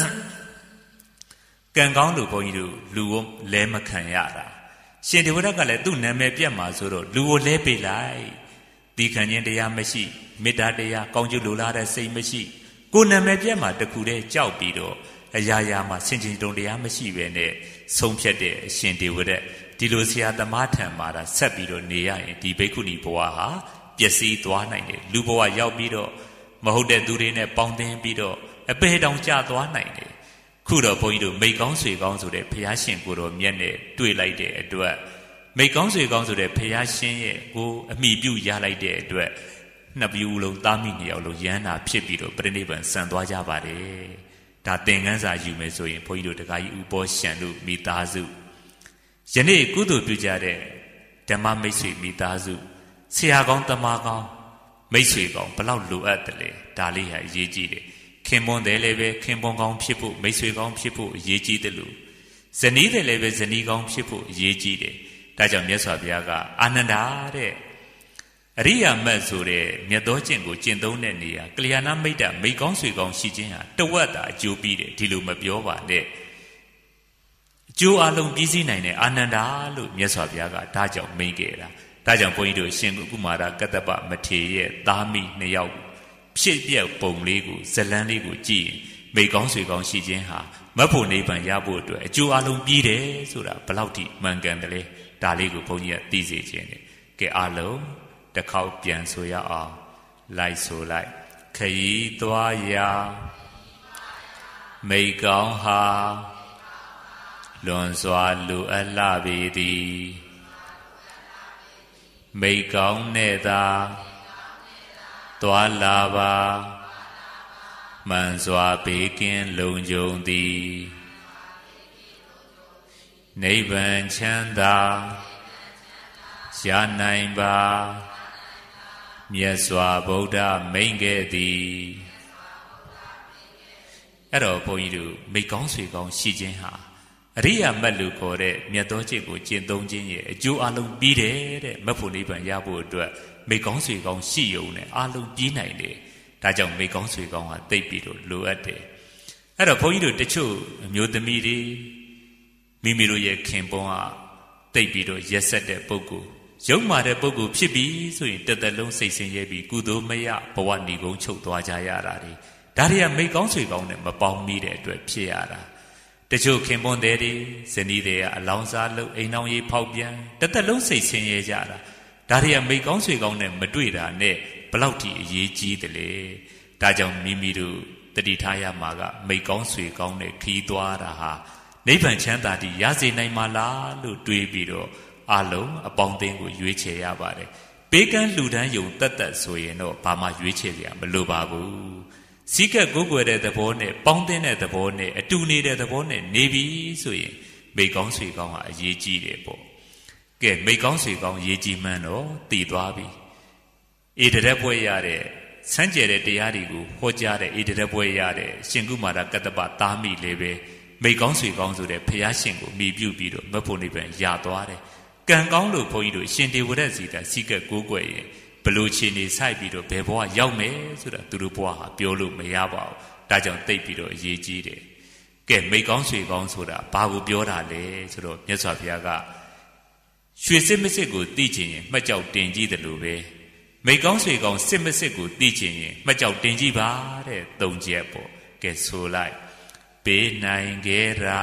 A: လို့ဘုန်းကြီးတို့လူကိုလဲမခံရတာရှင်ဒေဝရတ်ကလည်းသူ့နာမည်ပြတ်မှာဆိုတော့လူကိုလဲပေးလိုက်ဒီခံခြင်းတရားမရှိမေတ္တာတရားကောင်းကျိုးလိုလားတဲ့စိတ်မရှိကိုယ်နာမည်ပြတ်မှာတခုတည်းကြောက်ပြီးတော့အရာရာမှာဆင်ခြင်တုံတရားမရှိပဲနဲ့ဆုံးဖြတ်တဲ့အရှင်ဒေဝရတ်ဒီလိုဆရာသမားထံမှာဒါဆက်ပြီးတော့နေရရင်ဒီဘိက္ခုနီဘဝဟာပျက်စီးသွားနိုင်တယ်လူဘဝရောက်ပြီးတော့မဟုတ်တဲ့သူတွေနဲ့ပေါင်းသင်းပြီးတော့အပေတောင်ကျသွားနိုင်တယ်ခုတော့ဘုန်းကြီးတို့မိတ်ကောင်းဆွေကောင်းဆိုတဲ့ဘုရားရှင်ကိုတော်မြတ်နဲ့တွေ့လိုက်တဲ့အတွက်မိတ်ကောင်းဆွေကောင်းဆိုတဲ့ဘုရားရှင်ရဲ့ကိုအမိပြုရလိုက်တဲ့အတွက်နှစ်ပြူလုံးသားမိနှစ်ယောက်လုံးရဟန္တာဖြစ်ပြီးတော့ပြိဋိဘံဆံသွားကြပါတယ်ဒါသင်ခန်းစာယူမယ်ဆိုရင်ဘုန်းကြီးတို့တခါကြီးဥပောရှံတို့မိသားစုယနေ့ကုသိုလ်ပြုကြတဲ့ဓမ္မမိတ်ဆွေမိသားစုဆရာကောင်းတမကောင်းမိတ်ဆွေကောင်းဘလောက်လိုအပ်တယ်လဲဒါလေးဟာအရေးကြီးတယ်ခင်ပွန်းတယ်လည်းပဲခင်ပွန်းကောင်းဖြစ်ဖို့မိတ်ဆွေကောင်းဖြစ်ဖို့အရေးကြီးတယ်လို့ဇနီးတယ်လည်းပဲဇနီးကောင်းဖြစ်ဖို့အရေးကြီးတယ်ဒါကြောင့်မြတ်စွာဘုရားကအာနန္ဒာတဲ့အရိယာမတ်ဆိုတဲ့မြတ်သောကျင့်ကိုကျင့်သုံးတဲ့နေရာကလျာဏမိတ်တမိတ်ကောင်းဆွေကောင်းရှိခြင်းဟာတဝက်တာအကျိုးပြီးတယ်ဒီလိုမပြောပါနဲ့အကျိုးအလုံးပြည့်စည်နိုင်တဲ့အာနန္ဒာလို့မြတ်စွာဘုရားကဒါကြောင့်မိန့်ခဲ့တာဒါကြောင့်ဘုန်းကြီးတို့ရှင်ကုမာရကတ္တပမထေရဲ့သားမိနှစ်ယောက်ဖြစ်ပြပုံလေးကိုဇလန်းလေးကိုကြည့်ရင်မိတ်ကောင်းဆွေကောင်းရှိခြင်းဟာမဖို့နိဗ္ဗာန်ရဖို့အတွက်အကျိုးအလုံးပြီးတယ်ဆိုတာဘလောက်ထိမှန်ကန်တယ်လဲဒါလေးကိုဘုန်းကြီးကသိစေခြင်းတယ်ကဲအလုံးတစ်ခေါက်ပြန်ဆိုရအောင်လိုက်ဆိုလိုက်ခရီးသွားရာမိတ်ကောင်းဟာလွန်စွာလူအပ်လှပေသည်မိတ်ကောင်းနဲ့သာသွားလာပါမှန်စွာဘေးကင်းလုံခြုံသည်နိဗ္ဗာန်ချမ်းသာရနိုင်ပါမြတ်စွာဘုရားမိန့်ခဲ့သည်အဲ့တော့ဘုန်းကြီးတို့မိတ်ကောင်းဆွေကောင်းရှိခြင်းဟာအရိယာမတ်လူခေါ်တဲ့မြတ်သောကျင့်ကိုကျင့်သုံးခြင်းရဲ့အကျိုးအလုံးပြီးတယ်တဲ့မဖို့နိဗ္ဗာန်ရဖို့အတွက်မိတ်ကောင်းဆွေကောင်းရှိုံနဲ့အလုံးပြီးနိုင်တယ်ဒါကြောင့်မိတ်ကောင်းဆွေကောင်းဟာသိပ်ပြီးတော့လိုအပ်တယ်အဲ့တော့ဘုန်းကြီးတို့တချို့အမျိုးသမီးတွေမိမိတို့ရဲ့ခင်ပွန်းဟာသိပ်ပြီးတော့ရက်ဆက်တဲ့ပုဂ္ဂိုလ်ရုပ်မာတဲ့ပုဂ္ဂိုလ်ဖြစ်ပြီးဆိုရင်တစ်သက်လုံးစိတ်ဆင်းရဲပြီးကုသိုလ်မရဘဝဏီကုန်းချုပ်သွားကြရတာတွေဒါတွေကမိတ်ကောင်းဆွေကောင်းနဲ့မပေါင်းမိတဲ့အတွက်ဖြစ်ရတာတချို့ခင်ပွန်းတွေဇနီးတွေကအလောင်းစားလုပ်အိမ်အောင်ရေးဖောက်ပြန်တစ်သက်လုံးစိတ်ဆင်းရဲကြတာဒါတွေကမိတ်ကောင်းဆွေကောင်းနဲ့မတွေ့တာနဲ့ဘလောက်ထိအရေးကြီးတယ်လေဒါကြောင့်မိမိတို့တတိထားရမှာကမိတ်ကောင်းဆွေကောင်းနဲ့ခီးသွားတာဟာနိဗ္ဗာန်ချမ်းသာတည်ရစေနိုင်မှာလားလို့တွေးပြီးတော့အလုံးအပေါင်းအသင်းကိုရွေးချယ်ရပါတယ်ပေးကမ်းလှူဒန်းယုံတက်တက်ဆိုရင်တော့ဘာမှရွေးချယ်စရာမလိုပါဘူးစီးကပ်ကိုးကွယ်တဲ့သဘောနဲ့ပေါင်းသင်းတဲ့သဘောနဲ့အတူနေတဲ့သဘောနဲ့နေပြီဆိုရင်မိတ်ကောင်းဆွေကောင်းဟာအရေးကြီးတယ်ပေါ့ကဲမိတ်ကောင်းဆွေကောင်းရေးကြီးမှန်းတော့တည်သွားပြီဧတရက်ပွဲရတဲ့စမ်းကြဲတဲ့တရားတွေကိုဟောကြားတဲ့ဧတရက်ပွဲရတဲ့ရှင်ကုမာရကတ္တပသားမိလည်းပဲမိတ်ကောင်းဆွေကောင်းဆိုတဲ့ဘုရားရှင်ကိုမိပြုပြီးတော့မဖို့နိဗ္ဗာန်ရသွားတယ်ကံကောင်းလို့ဘုန်းကြီးတို့ရှင်ဒေဝရတ်စီတာစီကပ်ကိုးကွယ်ရင်ဘလို့ခြေနေဆိုင်ပြီးတော့ဘယ်ဘဝရောက်မယ်ဆိုတာသူတို့ဘဝဟာပြောလို့မရပါဘူးဒါကြောင့်သိပ်ပြီးတော့အရေးကြီးတယ်ကဲမိတ်ကောင်းဆွေကောင်းဆိုတာဘာကိုပြောတာလဲဆိုတော့မြတ်စွာဘုရားကရွှေစစ်မစစ်ကိုသိချင်ရင်မှတ်ကြောက်တင်ကြည့်တယ်လို့ပဲမိတ်ကောင်းဆွေကောင်းစစ်မစစ်ကိုသိချင်ရင်မှတ်ကြောက်တင်ကြည့်ပါတဲ့သုံးချက်ပေါ့ကဲဆိုလိုက်ပေးနိုင်ခဲ့တာ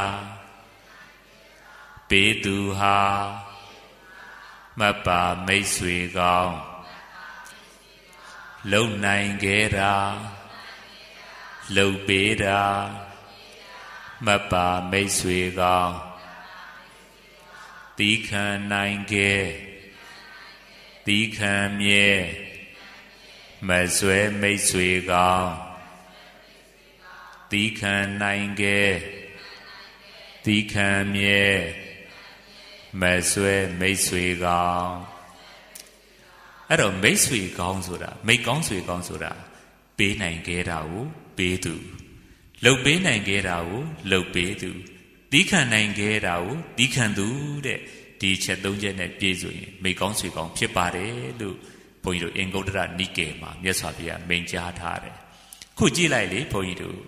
A: ပေးသူဟာမတ်ပါမိတ်ဆွေကောင်းလုံနိုင်ခဲ့တာလုံပေးတာမတ်ပါမိတ်ဆွေကောင်းတီးခံနိုင်ခဲ့တီးခံမြဲမဆွဲမိတ်ဆွေကောင်းသီးခံနိုင်ခဲ့သီးခံမြဲမဆွဲမိတ်ဆွေကောင်းအဲ့တော့မိတ်ဆွေကောင်းဆိုတာမိတ်ကောင်းဆွေကောင်းဆိုတာပေးနိုင်ခဲ့တာကိုပေးသူလှုပ်ပေးနိုင်ခဲ့တာကိုလှုပ်ပေးသူသီးခံနိုင်ခဲ့တာကိုသီးခံသူတဲ့ဒီချက်သုံးချက်နဲ့ပြည့်စုံရင်မိတ်ကောင်းဆွေကောင်းဖြစ်ပါတယ်လို့ဘုန်းကြီးတို့အင်္ဂုတ္တရနိကေမှာမြတ်စွာဘုရားမိန့်ကြားထားတယ်ခုကြည့်လိုက်လေဘုန်းကြီးတို့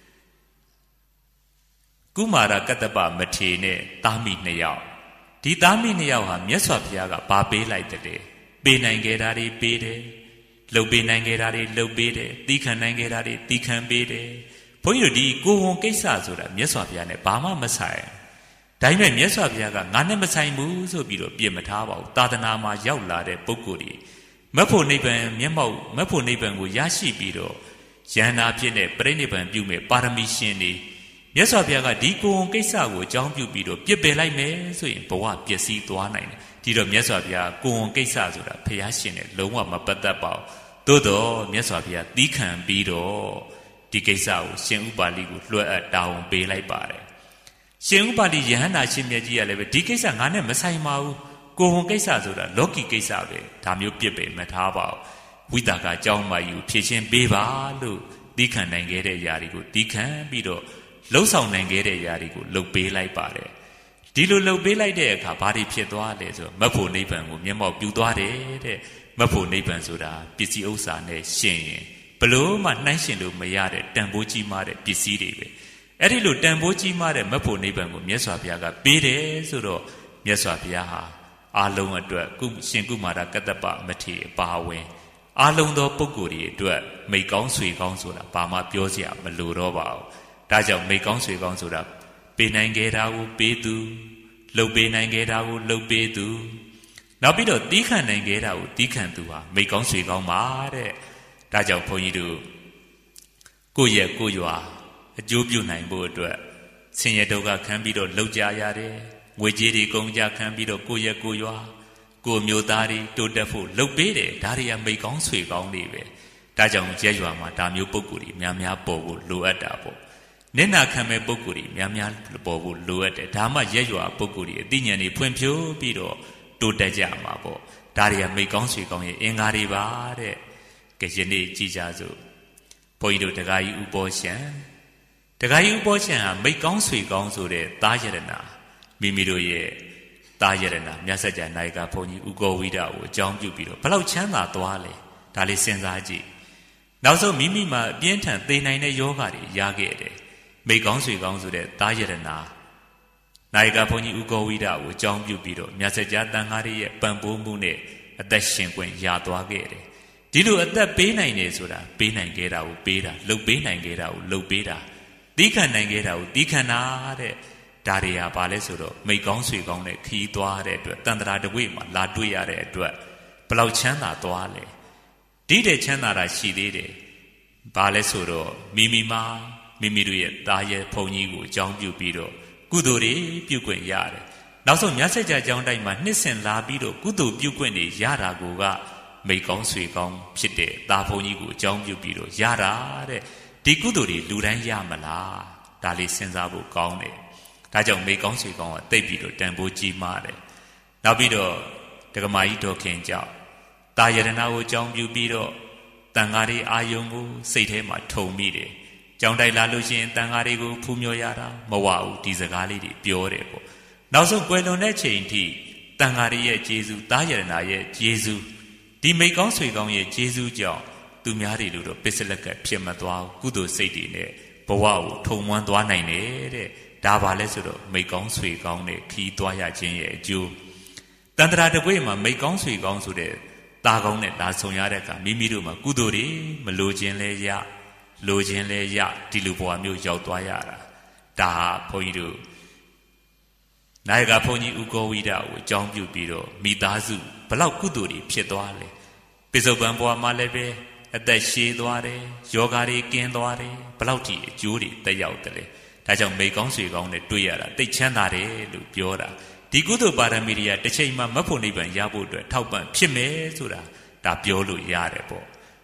A: ကုမာရကတ္တပမထေနဲ့သားမိနှစ်ယောက်ဒီသားမိနှစ်ယောက်ဟာမြတ်စွာဘုရားကဗာပေးလိုက်တယ်ပေးနိုင်ခဲ့တာတွေပေးတယ်လှုပ်ပေးနိုင်ခဲ့တာတွေလှုပ်ပေးတယ်သီးခံနိုင်ခဲ့တာတွေသီးခံပေးတယ်ဘုန်းကြီးတို့ဒီကိုဝန်ကိစ္စဆိုတာမြတ်စွာဘုရားနဲ့ဘာမှမဆိုင်ဒါပေမဲ့မြတ်စွာဘုရားကငါနဲ့မဆိုင်ဘူးဆိုပြီးတော့ပြင်မထားပါဘူးသာသနာမှာရောက်လာတဲ့ပုဂ္ဂိုလ်တွေမဖို့နိဗ္ဗာန်မျက်မှောက်မဖို့နိဗ္ဗာန်ကိုရရှိပြီးတော့ယန္တာဖြစ်တဲ့ပြိဋိဘံပြုမဲ့ပါရမီရှင်တွေမြတ်စွာဘုရားကဒီကိုဝန်ကိစ္စကိုအကြောင်းပြုပြီးတော့ပြစ်ပယ်လိုက်မယ်ဆိုရင်ဘဝပျက်စီးသွားနိုင်တယ်ဒီတော့မြတ်စွာဘုရားကိုဝန်ကိစ္စဆိုတာဘုရားရှင်နဲ့လုံးဝမပတ်သက်ပါဘူးသို့တော့မြတ်စွာဘုရားသီးခံပြီးတော့ဒီကိစ္စကိုရှင်ဥပါလိကိုလွှဲအပ်တာဝန်ပေးလိုက်ပါတယ်ရှင်ဥပါလိယဟန္တာရှင်မြတ်ကြီးကလည်းပဲဒီကိစ္စငါနဲ့မဆိုင်ပါဘူးကိုဝန်ကိစ္စဆိုတာလောကီကိစ္စပဲဒါမျိုးပြစ်ပယ်မထားပါဘူးဝိတာကအကြောင်းမကြီးကိုဖြည့်ရှင်းပေးပါလို့သီးခံနိုင်ခဲ့တဲ့ຢာတွေကိုသီးခံပြီးတော့လှုပ်ဆောင်နိုင်ခဲ့တဲ့ຢာတွေကိုလှုပ်ပေးလိုက်ပါတယ်ဒီလိုလှုပ်ပေးလိုက်တဲ့အခါဘာတွေဖြစ်သွားလဲဆိုတော့မဖို့နိဗ္ဗာန်ကိုမျက်မှောက်ပြုသွားတယ်တဲ့မဖို့နိဗ္ဗာန်ဆိုတာပစ္စည်းဥစ္စာနဲ့ရှင်ရင်ဘလို့မှနှိုင်းရှင်လို့မရတဲ့တန်ဖိုးကြီးမားတဲ့ပစ္စည်းတွေပဲအဲ့ဒီလိုတန်ဖိုးကြီးမားတဲ့မဖို့နိဗ္ဗာန်ကိုမြတ်စွာဘုရားကပေးတယ်ဆိုတော့မြတ်စွာဘုရားဟာအာလုံးအတွက်ရှင်ကုမာရကတ္တပမထေအပါဝင်အာလုံးသောပုဂ္ဂိုလ်တွေအတွက်မိတ်ကောင်းဆွေကောင်းဆိုတာဘာမှပြောစရာမလိုတော့ပါဘူးဒါကြောင့်မိတ်ကောင်းဆွေကောင်းဆိုတာပေးနိုင်ခဲ့တာကိုပေးသူလှုပ်ပေးနိုင်ခဲ့တာကိုလှုပ်ပေးသူနောက်ပြီးတော့သီးခံနိုင်ခဲ့တာကိုသီးခံသူဟာမိတ်ကောင်းဆွေကောင်းပါတဲ့ဒါကြောင့်ဘုန်းကြီးတို့ကိုယ့်ရဲ့ကိုယ်ရွာအကျိုးပြုနိုင်ဖို့အတွက်ဆင်းရဲဒုက္ခခံပြီးတော့လှုပ်ကြရတယ်ငွေကြေးတွေကုန်ကြခံပြီးတော့ကိုယ့်ရဲ့ကိုယ်ရွာကိုယ်မျိုးသားတွေတိုးတက်ဖို့လှုပ်ပေးတယ်ဒါတွေကမိတ်ကောင်းဆွေကောင်းတွေပဲဒါကြောင့်ရဲ့ရွာမှာဒါမျိုးပုဂ္ဂိုလ်တွေများများပေါ်ဖို့လိုအပ်တာပေါ့နင့်နာခံမဲ့ပုဂ္ဂိုလ်တွေများများပေါ်ဖို့လိုအပ်တယ်ဒါမှရဲ့ရွာပုဂ္ဂိုလ်တွေအသိဉာဏ်တွေဖွံ့ဖြိုးပြီးတော့တိုးတက်ကြမှာပေါ့ဒါတွေကမိတ်ကောင်းဆွေကောင်းရဲ့အင်္ဂါတွေပါတဲ့ကဲယနေ့ကြည်ကြစို့ဘုန်းကြီးတို့တက္ကကြီးဥပောရှံတက္ကကြီးဥပောရှံဟာမိတ်ကောင်းဆွေကောင်းဆိုတဲ့သားယရဏမိမိတို့ရဲ့သားယရဏမြတ်စကြာနာယကဘုန်းကြီးဥကောဝိဒကိုအကြောင်းပြုပြီးတော့ဘလောက်ချမ်းသာသွားလဲဒါလေးစဉ်းစားကြည့်နောက်ဆုံးမိမိမှာအပြင်းထန်သေနိုင်တဲ့ယောဂတွေရခဲ့တယ်မိတ်ကောင်းဆွေကောင်းဆိုတဲ့သားယရဏနာယကဘုန်းကြီးဥကောဝိဒကိုအကြောင်းပြုပြီးတော့မြတ်စကြာတန်ဃာတွေရဲ့ပံ့ပိုးမှုနဲ့အသက်ရှင်ခွင့်ရသွားခဲ့တယ်ဒီလိုအသက်ပေးနိုင်တယ်ဆိုတာပေးနိုင်ခဲ့တာကိုပေးတာလှုပ်ပေးနိုင်ခဲ့တာကိုလှုပ်ပေးတာသီးခံနိုင်ခဲ့တာကိုသီးခံတာတဲ့ဒါတွေဟာဘာလဲဆိုတော့မိတ်ကောင်းဆွေကောင်းတဲ့ခီးသွားတဲ့အတွက်တန်ត្រာတကွေ့မှာလာတွေ့ရတဲ့အတွက်ဘလောက်ချမ်းသာသွားလဲဒီတဲ့ချမ်းသာတာရှိသေးတယ်ဘာလဲဆိုတော့မိမိတို့ရဲ့သားရဲ့ဘုံကြီးကိုအကြောင်းပြုပြီးတော့ကုသိုလ်တွေပြုခွင့်ရတယ်နောက်ဆုံးမြတ်စကြာကျောင်းတိုင်းမှာနှစ်ဆင်လာပြီးတော့ကုသိုလ်ပြုခွင့်တွေရတာကိုကမိတ်ကောင်းဆွေကောင်းဖြစ်တဲ့သားဘုံကြီးကိုအကြောင်းပြုပြီးတော့ရတာတဲ့ဒီကုသိုလ်တွေလူတိုင်းရမလားဒါလေးစဉ်းစားဖို့ကောင်းတယ်ဒါကြောင့်မိတ်ကောင်းဆွေကောင်းကတိတ်ပြီးတော့တန်ဖိုးကြီးမားတယ်နောက်ပြီးတော့ဒကမာကြီးဒေါခင်ကြောင့်တာယရဏကိုအကြောင်းပြုပြီးတော့တန်ဃာတွေအာယုံကိုစိတ်ထဲမှာထုံမိတယ်ကျောင်းတိုက်လာလို့ရှိရင်တန်ဃာတွေကိုဖူးမြော်ရတာမဝဘူးဒီစကားလေးတွေပြောတယ်ပေါ့နောက်ဆုံးကွယ်လွန်တဲ့ချိန်ထိတန်ဃာတွေရဲ့ကျေးဇူးတာယရဏရဲ့ကျေးဇူးဒီမိတ်ကောင်းဆွေကောင်းရဲ့ကျေးဇူးကြောင့်သူများတွေလို့တော့ပစ္စလက်ကဖြစ်မသွားကုသိုလ်စိတ်တွေနဲ့ဘဝကိုထုံမွမ်းသွားနိုင်တယ်တဲ့ဒါပါလဲဆိုတော့မိတ်ကောင်းဆွေကောင်းတဲ့ခီးသွားရခြင်းရဲ့အကျိုးတန်ត្រာတကွေ့မှာမိတ်ကောင်းဆွေကောင်းဆိုတဲ့တာကောင်းနဲ့ဒါဆုံရတဲ့အခါမိမိတို့မှာကုသိုလ်တွေမလိုခြင်းလဲရလိုခြင်းလဲရဒီလိုဘဝမျိုးရောက်သွားရတာဒါဟာဘုန်းကြီးတို့နာယကဘုန်းကြီးဥကောဝိဒကိုအကြောင်းပြုပြီးတော့မိသားစုဘလောက်ကုသိုလ်တွေဖြစ်သွားလဲပိဿုပံဘဝမှာလည်းပဲအသက်ရှည်သွားတယ်ယောဂါတွေကင်းသွားတယ်ဘလောက်ထိအကျိုးတွေတက်ရောက်တယ်လေဒါကြောင့်မိတ်ကောင်းဆွေကောင်းနဲ့တွေ့ရတာသိချမ်းသာတယ်လို့ပြောတာဒီကုသိုလ်ပါရမီတွေကတစ်ချိန်မှမဖို့နိဗ္ဗာန်ရဖို့အတွက်ထောက်ပံ့ဖြစ်မယ်ဆိုတာဒါပြောလို့ရတယ်ပေါ့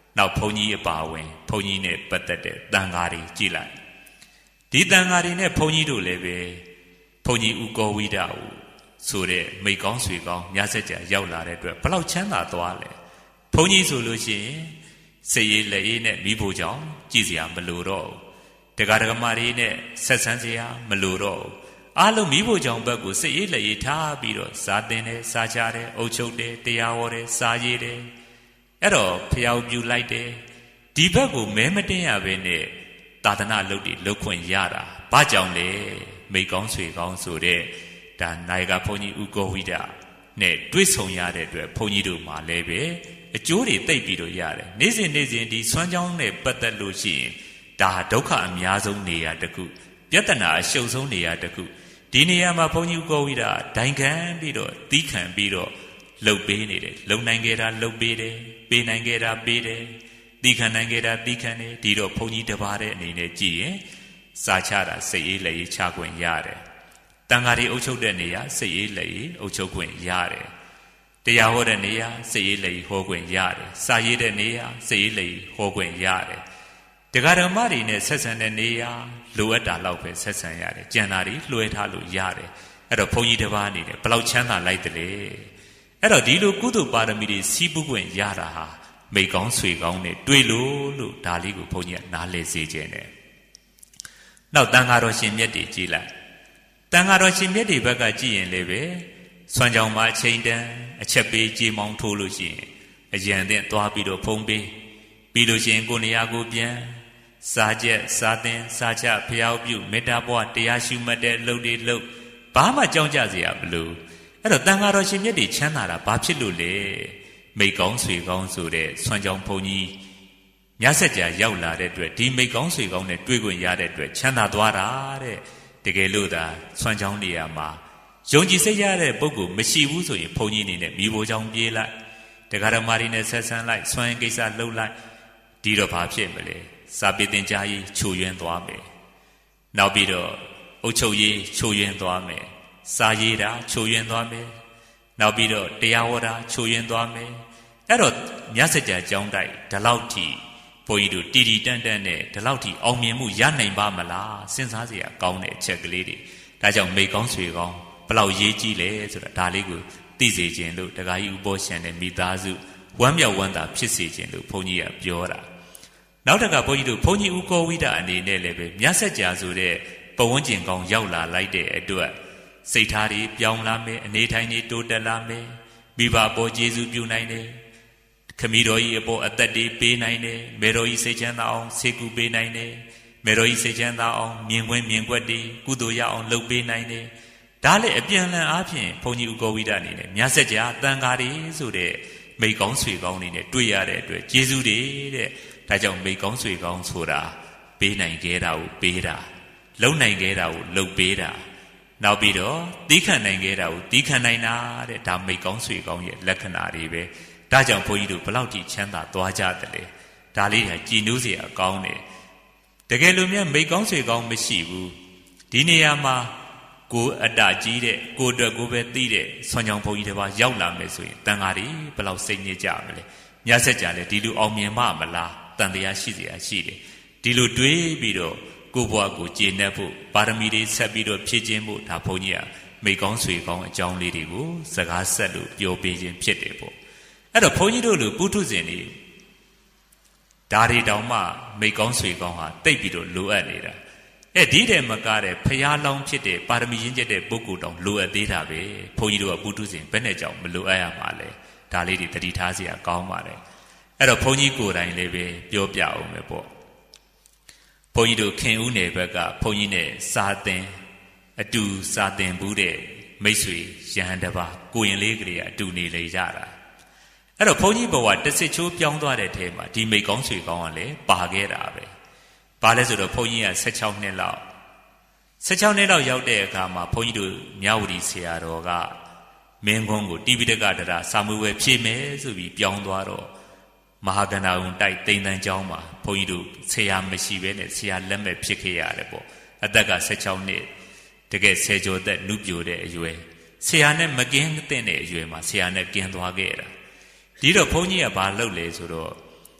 A: နောက်ဘုန်းကြီးအပါဝင်ဘုန်းကြီးနဲ့ပတ်သက်တဲ့တန်ဃာတွေကြည်လိုက်ဒီတန်ဃာတွေနဲ့ဘုန်းကြီးတို့လည်းပဲဘုန်းကြီးဥကောဝိဒဟုဆိုတဲ့မိကောင်းဆွေကောင်းမြတ်ဆက်ကြရောက်လာတဲ့အတွက်ဘလောက်ချမ်းသာသွားလဲဘုန်းကြီးဆိုလို့ရှိရင်စိတ်ရည်လက်ရည်နဲ့မိဖို့ကြောင့်ကြည်စရာမလိုတော့တရားဓမ္မတွေနဲ့ဆက်ဆန်းစရာမလိုတော့အားလုံးမိဖို့ကြောင့်ဘက်ကိုစိတ်ရည်လက်ရည်ထားပြီးတော့စာသင်တယ်စာချတယ်အုပ်ချုပ်တယ်တရားဟောတယ်စာရေးတယ်အဲ့တော့ဖျောက်ပြူလိုက်တယ်ဒီဘက်ကိုမဲမတင်ရဘဲနဲ့သာသနာလုပ်တွေလုပ်ခွင့်ရတာဘာကြောင့်လဲမိကောင်းဆွေကောင်းဆိုတဲ့ဒါနိုင်ကဘုန်းကြီးဥကောဝိဒနဲ့တွေ့ဆုံရတဲ့အတွက်ဘုန်းကြီးတို့မှာလည်းပဲအကျိုးတွေသိပ်ပြီးတော့ရတယ်နေ့စဉ်ဒီဆွမ်းကြောင်းနဲ့ပတ်သက်လို့ရှိရင်ဒါဒုက္ခအများဆုံးနေရာတစ်ခုပြဿနာအရှုပ်ဆုံးနေရာတစ်ခုဒီနေရာမှာဘုန်းကြီးဥကောဝိဒဒိုင်ခံပြီးတော့တီးခံပြီးတော့လှုပ်ပေးနေတယ်လှုပ်နိုင်ခဲ့တာလှုပ်ပေးတယ်ပေးနိုင်ခဲ့တာပေးတယ်တီးခံနိုင်ခဲ့တာတီးခံတယ်ဒီတော့ဘုန်းကြီးတပါးတဲ့အနေနဲ့ကြည့်ရင်စာချတာစိတ်အေးလက်ရေးချခွင့်ရတယ်တန်ဃာတွေအုပ်ချုပ်တဲ့နေရာစိတ်အေးလက်ရေးအုပ်ချုပ်ခွင့်ရတယ်တရားဟောတဲ့နေရာစိတ်အေးလက်ရေးဟောခွင့်ရတယ်စာရေးတဲ့နေရာစိတ်အေးလက်ရေးဟောခွင့်ရတယ်တရားဓမ္မတွေနဲ့ဆက်ဆံတဲ့နေရာလိုအပ်တာလောက်ပဲဆက်ဆံရတယ်ကြံတာတွေလွှဲထားလို့ရတယ်အဲ့တော့ဘုန်းကြီးတစ်ပါးအနေနဲ့ဘယ်လောက်ချမ်းသာလိုက်တယ်လေအဲ့တော့ဒီလိုကုသိုလ်ပါရမီတွေစီးပူးခွင့်ရတာဟာမိကောင်းဆွေကောင်းနဲ့တွေ့လို့ဒါလေးကိုဘုန်းကြီးကနားလည်စေခြင်းနဲ့နောက်တန်ဃာတော်ရှင်မြတ်တွေကြည်လိုက်တန်ဃာတော်ရှင်မြတ်တွေဘက်ကကြည်ရင်လည်းပဲဆွမ်းကြောင်မှာအချိန်တန်အချက်ပေးကြေးမောင်းထိုးလို့ရှိရင်အရန်တဲ့သွားပြီးတော့ဖုံးပေးပြီးလို့ရှိရင်ကိုနေရာကိုပြန်စာချက်စာသင်စာချဖျောက်ပြုမေတ္တာပွားတရားရှုမှတ်တဲ့အလုပ်တွေလုပ်ဘာမှကြောင်းကြစရာမလိုအဲ့တော့တန်ဃာတော်ရှင်မြတ်တွေချမ်းသာတာဘာဖြစ်လို့လဲမိကောင်းဆွေကောင်းဆိုတဲ့ဆွမ်းကြောင်ဘုန်းကြီးညဆက်ကြာရောက်လာတဲ့အတွက်ဒီမိကောင်းဆွေကောင်းနဲ့တွေ့ခွင့်ရတဲ့အတွက်ချမ်းသာသွားတာတဲ့တကယ်လို့သာဆွမ်းကြောင်နေရာမှာယုံကြည်စိတ်ရတဲ့ပုဂ္ဂိုလ်မရှိဘူးဆိုရင်ဘုန်းကြီးအနေနဲ့မိဘကြောင့်ပြေးလိုက်တရားဓမ္မတွေနဲ့ဆက်ဆံလိုက်ဆွမ်းရင်ကိစ္စလှုပ်လိုက်ဒီတော့ဘာဖြစ်မလဲစာပေသင်ကြားရေးချိုယွင်းသွားမယ်နောက်ပြီးတော့အုပ်ချုပ်ရေးချိုယွင်းသွားမယ်စာရေးတာချိုယွင်းသွားမယ်နောက်ပြီးတော့တရားဟောတာချိုယွင်းသွားမယ်အဲ့တော့မြတ်စကြာကျောင်းတိုက်ဒီလောက်ထိဘုန်းကြီးတို့တီတီတန်းတန်းနဲ့ဒီလောက်ထိအောင်မြင်မှုရနိုင်ပါမလားစဉ်းစားစရာကောင်းတဲ့အချက်ကလေးတွေဒါကြောင့်မိကောင်းဆွေကောင်းဘလောက်ရေးကြည့်လဲဆိုတာဒါလေးကိုသိစေခြင်းလို့တခါကြီးဥပောရှန်တဲ့မိသားစုဝမ်းမြောက်ဝမ်းသာဖြစ်စေခြင်းလို့ဘုန်းကြီးကပြောတာနောက်တကဘုန်းကြီးတို့ဘုန်းကြီးဥကောဝိဒအနေနဲ့လည်းပဲမြတ်စကြာဆိုတဲ့ပဝန်းကျင်ကောင်းရောက်လာလိုက်တဲ့အတွက်စိတ်ထားတွေပြောင်းလာမယ်အနေထိုင်တွေတိုးတက်လာမယ်မိဘပေါ်ကျေးဇူးပြုနိုင်တယ်ခမီတော်ကြီးအပေါ်အသက်တွေပေးနိုင်တယ်မေတော်ကြီးစိတ်ချမ်းသာအောင်ဆေးကူပေးနိုင်တယ်မေတော်ကြီးစိတ်ချမ်းသာအောင်မြင်ကွင်းမြင်ကွက်တွေကုသိုလ်ရအောင်လုပ်ပေးနိုင်တယ်ဒါလည်းအပြန်အလှန်အားဖြင့်ဘုန်းကြီးဥကောဝိဒအနေနဲ့မြတ်စကြာတန်ဃာတွေဆိုတဲ့မိကောင်းဆွေကောင်းတွေနဲ့တွေ့ရတဲ့အတွက်ကျေးဇူးတွေတဲ့ဒါကြောင့်မိကောင်းဆွေကောင်းဆိုတာပေးနိုင်ခဲ့တာကိုပေးတာလုံနိုင်ခဲ့တာကိုလုံပေးတာနောက်ပြီးတော့တီးခံနိုင်ခဲ့တာကိုတီးခံနိုင်တာတဲ့ဒါမိကောင်းဆွေကောင်းရဲ့လက္ခဏာတွေပဲဒါကြောင့်ဘုန်းကြီးတို့ဘလောက်ထိချမ်းသာသွားကြတယ်လေဒါလေးကကြည်နိုးစရာကောင်းတယ်တကယ်လို့မြတ်မိကောင်းဆွေကောင်းမရှိဘူးဒီနေရာမှာကိုအတ္တကြီးတဲ့ကိုအတွက်ကိုပဲသိတဲ့ဆွမ်းကြောင်ဘုန်းကြီးတစ်ပါးရောက်လာမယ်ဆိုရင်တန်ဃာတွေဘလောက်စိတ်ညစ်ကြမလဲညဆက်ကြလဲဒီလိုအောင်မြင်မှမလားတန်တရားရှိเสียရှိတယ်ဒီလိုတွေးပြီးတော့ကိုဘွားကိုကျေနပ်ဖို့ပါရမီတွေဆက်ပြီးတော့ဖြည့်ခြင်းဖို့ဒါဘုန်းကြီးကမိကောင်းဆွေကောင်းအကြောင်းလေးတွေကိုစကားဆက်လို့ပြောပေးခြင်းဖြစ်တယ်ပေါ့အဲ့တော့ဘုန်းကြီးတို့လူပုထုဇဉ်တွေဒါတွေတောင်မှမိကောင်းဆွေကောင်းဟာတိတ်ပြီးတော့လိုအပ်နေတာဒီတဲ့မကားတဲ့ဖရာလောင်းဖြစ်တဲ့ပါရမီရင်းကျက်တဲ့ပုဂ္ဂိုလ်တောင်လိုအပ်သေးတာပဲဘုန်းကြီးတို့ကပုထုဇဉ်ဘယ်နဲ့ကြောင့်မလိုအပ်ရမှာလဲဒါလေးတွေတတိထားစရာကောင်းပါတယ်အဲ့တော့ဘုန်းကြီးကိုယ်တိုင်လည်းပဲပြောပြအောင်ပဲပေါ့ဘုန်းကြီးတို့ခင်ဦးနယ်ဘက်ကဘုန်းကြီးနဲ့စာသင်အတူစာသင်ဘူးတဲ့မိတ်ဆွေရဟန်းတစ်ပါးကိုရင်လေးကလေးကအတူနေလေကြတာအဲ့တော့ဘုန်းကြီးဘဝတစ်စစ်ချိုးပြောင်းသွားတဲ့ထဲမှာဒီမိတ်ကောင်းဆွေကောင်းကလည်းပါခဲ့တာပဲဘာလဲဆိုတော့ဘုန်းကြီးက16နှစ်လောက်ရောက်တဲ့အခါမှာဘုန်းကြီးတို့မြဝတီဆရာတော်ကမင်းကုန်းကိုတိပိဋကဒရစာမွေးဝဲဖြည့်မယ်ဆိုပြီးပြောင်းသွားတော့မဟာကဏ္ဍုံတိုက်တိမ်တန်းကျောင်းမှာဘုန်းကြီးတို့ဆရာမရှိဘဲနဲ့ဆရာလက်မဲ့ဖြစ်ခဲ့ရတယ်ပေါ့အသက်က16နှစ်တကယ်ဆယ်ကျော်သက်နုပြိုတဲ့အရွယ်ဆရာနဲ့မကင်းတဲ့အရွယ်မှာဆရာနဲ့ကင်းသွားခဲ့တာဒီတော့ဘုန်းကြီးကဘာလုပ်လဲဆိုတော့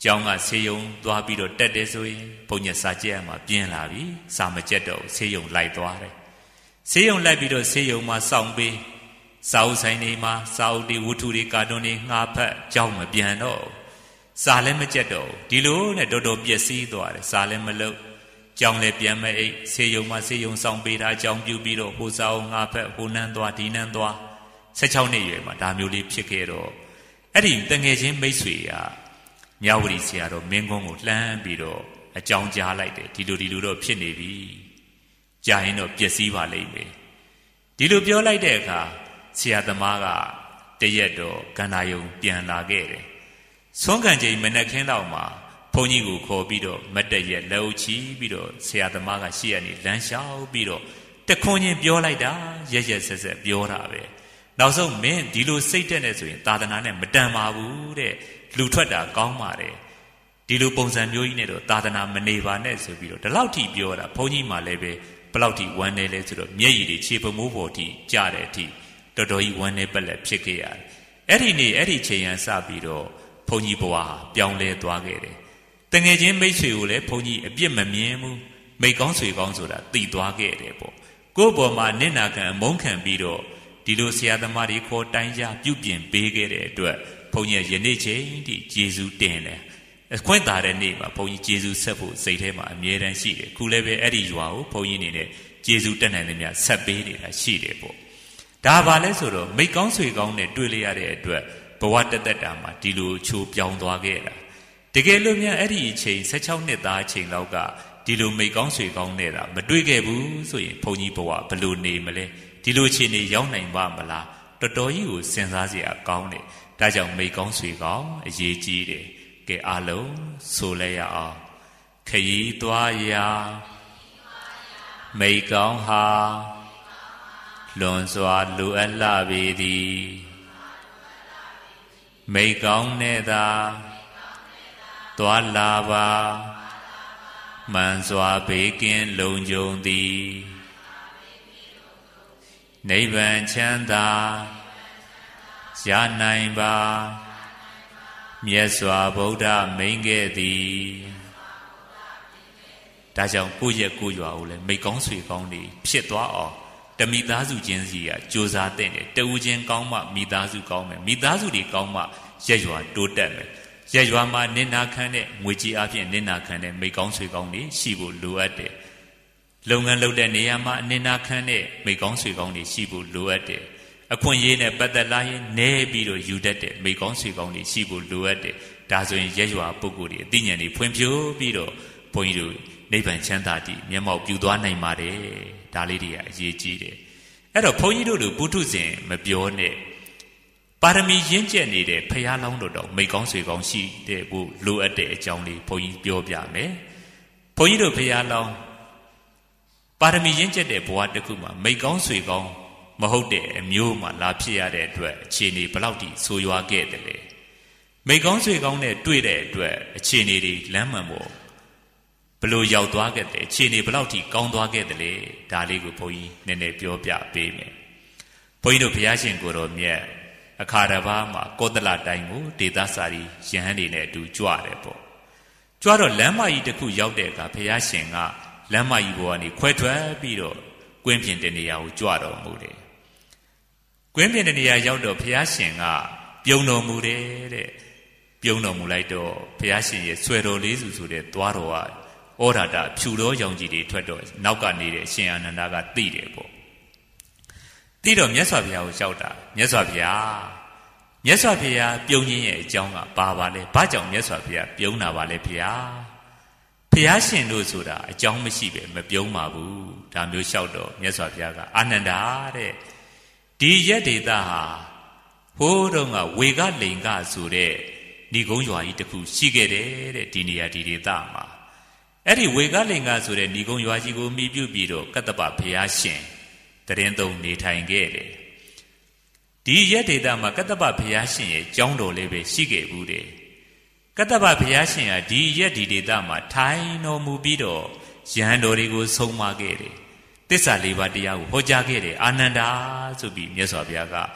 A: ကျောင်းကဆေးရုံသွားပြီးတော့တက်တယ်ဆိုရင်ဘုန်းကြီးစာကြက်မှာပြင်းလာပြီစာမကြက်တော့ဆေးရုံလိုက်သွားတယ်ဆေးရုံလိုက်ပြီးတော့ဆေးရုံမှာစောင့်ပေးစာအုပ်ဆိုင်တွေမှာစာအုပ်တွေဝတ္ထုတွေကာတွန်းတွေငှားဖက်ကျောင်းမပြန်တော့စာလည်းမကြက်တော့ဒီလိုနဲ့တော်တော်ပျက်စီးသွားတယ်စာလည်းမလုပ်ကျောင်းလည်းပြန်မအိတ်ဆေးရုံမှာဆေးရုံဆောင်ပေးတာကျောင်းပြုပြီးတော့ဟိုစာအုပ်ငှားဖက်ဟိုနန်းသွားဒီနန်းသွား16နှစ်ရွယ်မှာဒါမျိုးလေးဖြစ်ခဲ့တော့အဲ့ဒီတငယ်ချင်းမိတ်ဆွေကမြဝတီဆရာတော်မင်းကုန်းကိုလှမ်းပြီးတော့အကြောင်းကြားလိုက်တယ်ဒီလိုတော့ဖြစ်နေပြီကြာရင်တော့ပျက်စီးပါလိမ့်မယ်ဒီလိုပြောလိုက်တဲ့အခါဆရာသမားကတရက်တော့ကန္နာယုံပြန်လာခဲ့တယ်ဆွမ်းခံချိန်မနက်ခင်းတော့မှာဘုန်းကြီးကိုခေါ်ပြီးတော့မတ်တရက်လက်အုပ်ချီပြီးတော့ဆရာသမားကရှေ့ကနေလမ်းလျှောက်ပြီးတော့တခွန်းချင်းပြောလိုက်တာရက်ဆက်ဆက်ပြောတာပဲနောက်ဆုံးမင်းဒီလိုစိတ်တက်နေဆိုရင်သာသနာနဲ့မတန်ပါဘူးတဲ့လူထွက်တာကောင်းပါတယ်ဒီလိုပုံစံမျိုးကြီးနဲ့တော့သာသနာမနေပါနဲ့ဆိုပြီးတော့ဒီလောက်ထိပြောတာဘုန်းကြီးမှလည်းပဲဘလောက်ထိဝမ်းနေလဲဆိုတော့မျက်ရည်တွေခြေပမိုးပေါ်ထိကျတဲ့အထိတော်တော်ကြီးဝမ်းနေပက်လက်ဖြစ်ခဲ့ရတယ်အဲ့ဒီနေ့အဲ့ဒီချိန်ရန်စပြီးတော့ဘုန်းကြီးဘဝပြောင်းလဲသွားခဲ့တယ်တငယ်ချင်းမိတ်ဆွေကိုလည်းဘုန်းကြီးအပြစ်မမြင်ဘူးမိတ်ကောင်းဆွေကောင်းဆိုတာသိသွားခဲ့တယ်ပေါ့ကိုယ့်ဘော်မှာနင့်နာခံအမုန်းခံပြီးတော့ဒီလိုဆရာသမားတွေခေါ်တိုင်းကြပြုပြင်ပေးခဲ့တဲ့အတွက်ဘုန်းကြီးယနေ့ချိန်ထိကျေးဇူးတင်တယ်အခွင့်သာတဲ့နေ့မှာဘုန်းကြီးကျေးဇူးဆက်ဖို့စိတ်ထဲမှာအမြဲတမ်းရှိတယ်ခုလည်းပဲအဲ့ဒီရွာကိုဘုန်းကြီးနေနဲ့ကျေးဇူးတက်နိုင်သမျှဆက်ပေးနေတာရှိတယ်ပေါ့ဒါပါလဲဆိုတော့မိတ်ကောင်းဆွေကောင်းနဲ့တွေ့လရတဲ့အတွက်ဘဝတသက်တာမှာဒီလိုချိုးပြောင်းသွားခဲ့တာတကယ်လို့များအဲ့ဒီအချိန်16နှစ်သားအချိန်လောက်ကဒီလိုမိတ်ကောင်းဆွေကောင်းနဲ့တာမတွေ့ခဲ့ဘူးဆိုရင်ဘုန်းကြီးဘဝဘယ်လိုနေမလဲဒီလိုအခြေအနေရောက်နိုင်ပါမလားတော်တော်ကြီးကိုစဉ်းစားစရာကောင်းတယ်ဒါကြောင့်မိတ်ကောင်းဆွေကောင်းအရေးကြီးတယ်ကဲအားလုံးဆိုလိုက်ရအောင်ခရီးသွားရာမိတ်ကောင်းဟာလွန်စွာလိုအပ်လာပေသည်မိတ်ကောင်းနဲ့သာသွားလာပါမှန်စွာဘေးကင်းလုံခြုံသည်နိဗ္ဗာန်ချမ်းသာရနိုင်ပါမြတ်စွာဘုရားမိန့်ခဲ့သည်ဒါကြောင့်ကိုယ့်ရဲ့ကိုယ်ရွာကိုလည်းမိတ်ကောင်းဆွေကောင်းတွေဖြစ်သွားအောင်တမိသားစုချင်းစီကကြိုးစားတဲ့တယ်တဦးချင်းကောင်းမှမိသားစုကောင်းမယ်မိသားစုတွေကောင်းမှရက်ရွာတိုးတက်မယ်ရက်ရွာမှာနင့်နာခံတဲ့ငွေကြီးအပြင်နင့်နာခံတဲ့မိတ်ကောင်းဆွေကောင်းတွေရှိဖို့လိုအပ်တယ်လုပ်ငန်းလုပ်တဲ့နေရာမှာနင့်နာခံတဲ့မိတ်ကောင်းဆွေကောင်းတွေရှိဖို့လိုအပ်တယ်အခွင့်အရေးနဲ့ပတ်သက်လာရင်နဲပြီးတော့ယူတတ်တဲ့မိတ်ကောင်းဆွေကောင်းတွေရှိဖို့လိုအပ်တယ်ဒါဆိုရင်ရက်ရွာပုဂ္ဂိုလ်တွေအသိဉာဏ်တွေဖွံ့ဖြိုးပြီးတော့ဘုန်းကြီးတို့နိဗ္ဗာန်ချမ်းသာတည်မျက်မှောက်ပြုသွားနိုင်ပါတယ်ဒါလေးတွေကအရေးကြီးတယ်အဲ့တော့ဘုန်းကြီးတို့တို့ပုထုဇဉ်မပြောနဲ့ပါရမီရင့်ကျက်နေတဲ့ဖရာလောင်းတို့တော့မိတ်ကောင်းဆွေကောင်းရှိတဲ့ဖို့လိုအပ်တဲ့အကြောင်းလေးဘုန်းကြီးပြောပြမယ်ဘုန်းကြီးတို့ဖရာလောင်းပါရမီရင့်ကျက်တဲ့ဘဝတစ်ခုမှာမိတ်ကောင်းဆွေကောင်းမဟုတ်တဲ့အမျိုးမှလာဖြစ်ရတဲ့အတွက်အခြေအနေဘလောက်ထိဆိုးရွားခဲ့တယ်လဲမိတ်ကောင်းဆွေကောင်းနဲ့တွေ့တဲ့အတွက်အခြေအနေတွေလမ်းမှန်ပေါ်ဘလို့ရောက်သွားခဲ့တယ်အခြေအနေဘလောက်ထိကောင်းသွားခဲ့တယ်လဲဒါလေးကိုဘုန်းကြီးနည်းနည်းပြောပြပေးမယ်ဘုန်းကြီးတို့ဘုရားရှင်ကိုယ်တော်မြတ်အခါတစ်ပါးမှာကောသလတိုင်းကိုဒေသစာရီယဟန်တွေနဲ့အတူကြွတယ်ပေါ့ကြွတော့လမ်းမကြီးတစ်ခုရောက်တဲ့အခါဘုရားရှင်ကလမ်းမကြီးပေါ်ကနေခွဲထွက်ပြီးတော့ကွင်းပြင်တဲ့နေရာကိုကြွတော်မူတယ်ကွင်းပြင်တဲ့နေရာရောက်တော့ဘုရားရှင်ကပြုံတော်မူတယ်တဲ့ပြုံတော်မူလိုက်တော့ဘုရားရှင်ရဲ့ဆွေတော်လေးစုဆိုတဲ့သွားတော်ကဩရာဒဖြူတော်ရောင်ကြီးတွေထွက်တော့နောက်ကနေတဲ့အရှင်အာနန္ဒာကသိတယ်ပေါ့သိတော့မြတ်စွာဘုရားကိုလျှောက်တာမြတ်စွာဘုရားပြုံးခြင်းရဲ့အကြောင်းကပါလဲဘာကြောင့်မြတ်စွာဘုရားပြုံးတာပါလဲဘုရားရှင်တို့ဆိုတာအကြောင်းမရှိပဲမပြုံးပါဘူးဒါမျိုးလျှောက်တော့မြတ်စွာဘုရားကအာနန္ဒာတဲ့ဒီရက်ဒေသဟာဟိုးတော့ကဝေကလိန်ကဆိုတဲ့ဏိဂုံးရွာကြီးတစ်ခုရှိခဲ့တယ်တဲ့ဒီနေရာဒီဒေသမှာအဲ့ဒီဝေကလိန်ကဆိုတဲ့ဏိဂုံးရွာကြီးကိုမိပြုပြီးတော့ကတ္တပဘုရားရှင်တရင်သုံးနေထိုင်ခဲ့တယ်ဒီရက်ဒေသမှာကတ္တပဘုရားရှင်ရဲ့ကျောင်းတော်လေးပဲရှိခဲ့ဘူးတယ်ကတ္တပဘုရားရှင်ကဒီရက်ဒီဒေသမှာထိုင်တော်မူပြီးတော့ယဟန်တော်တွေကိုဆုံးမခဲ့တယ်သစ္စာလေးပါးတရားကိုဟောကြားခဲ့တယ်အာနန္ဒာဆိုပြီးမြတ်စွာဘုရားက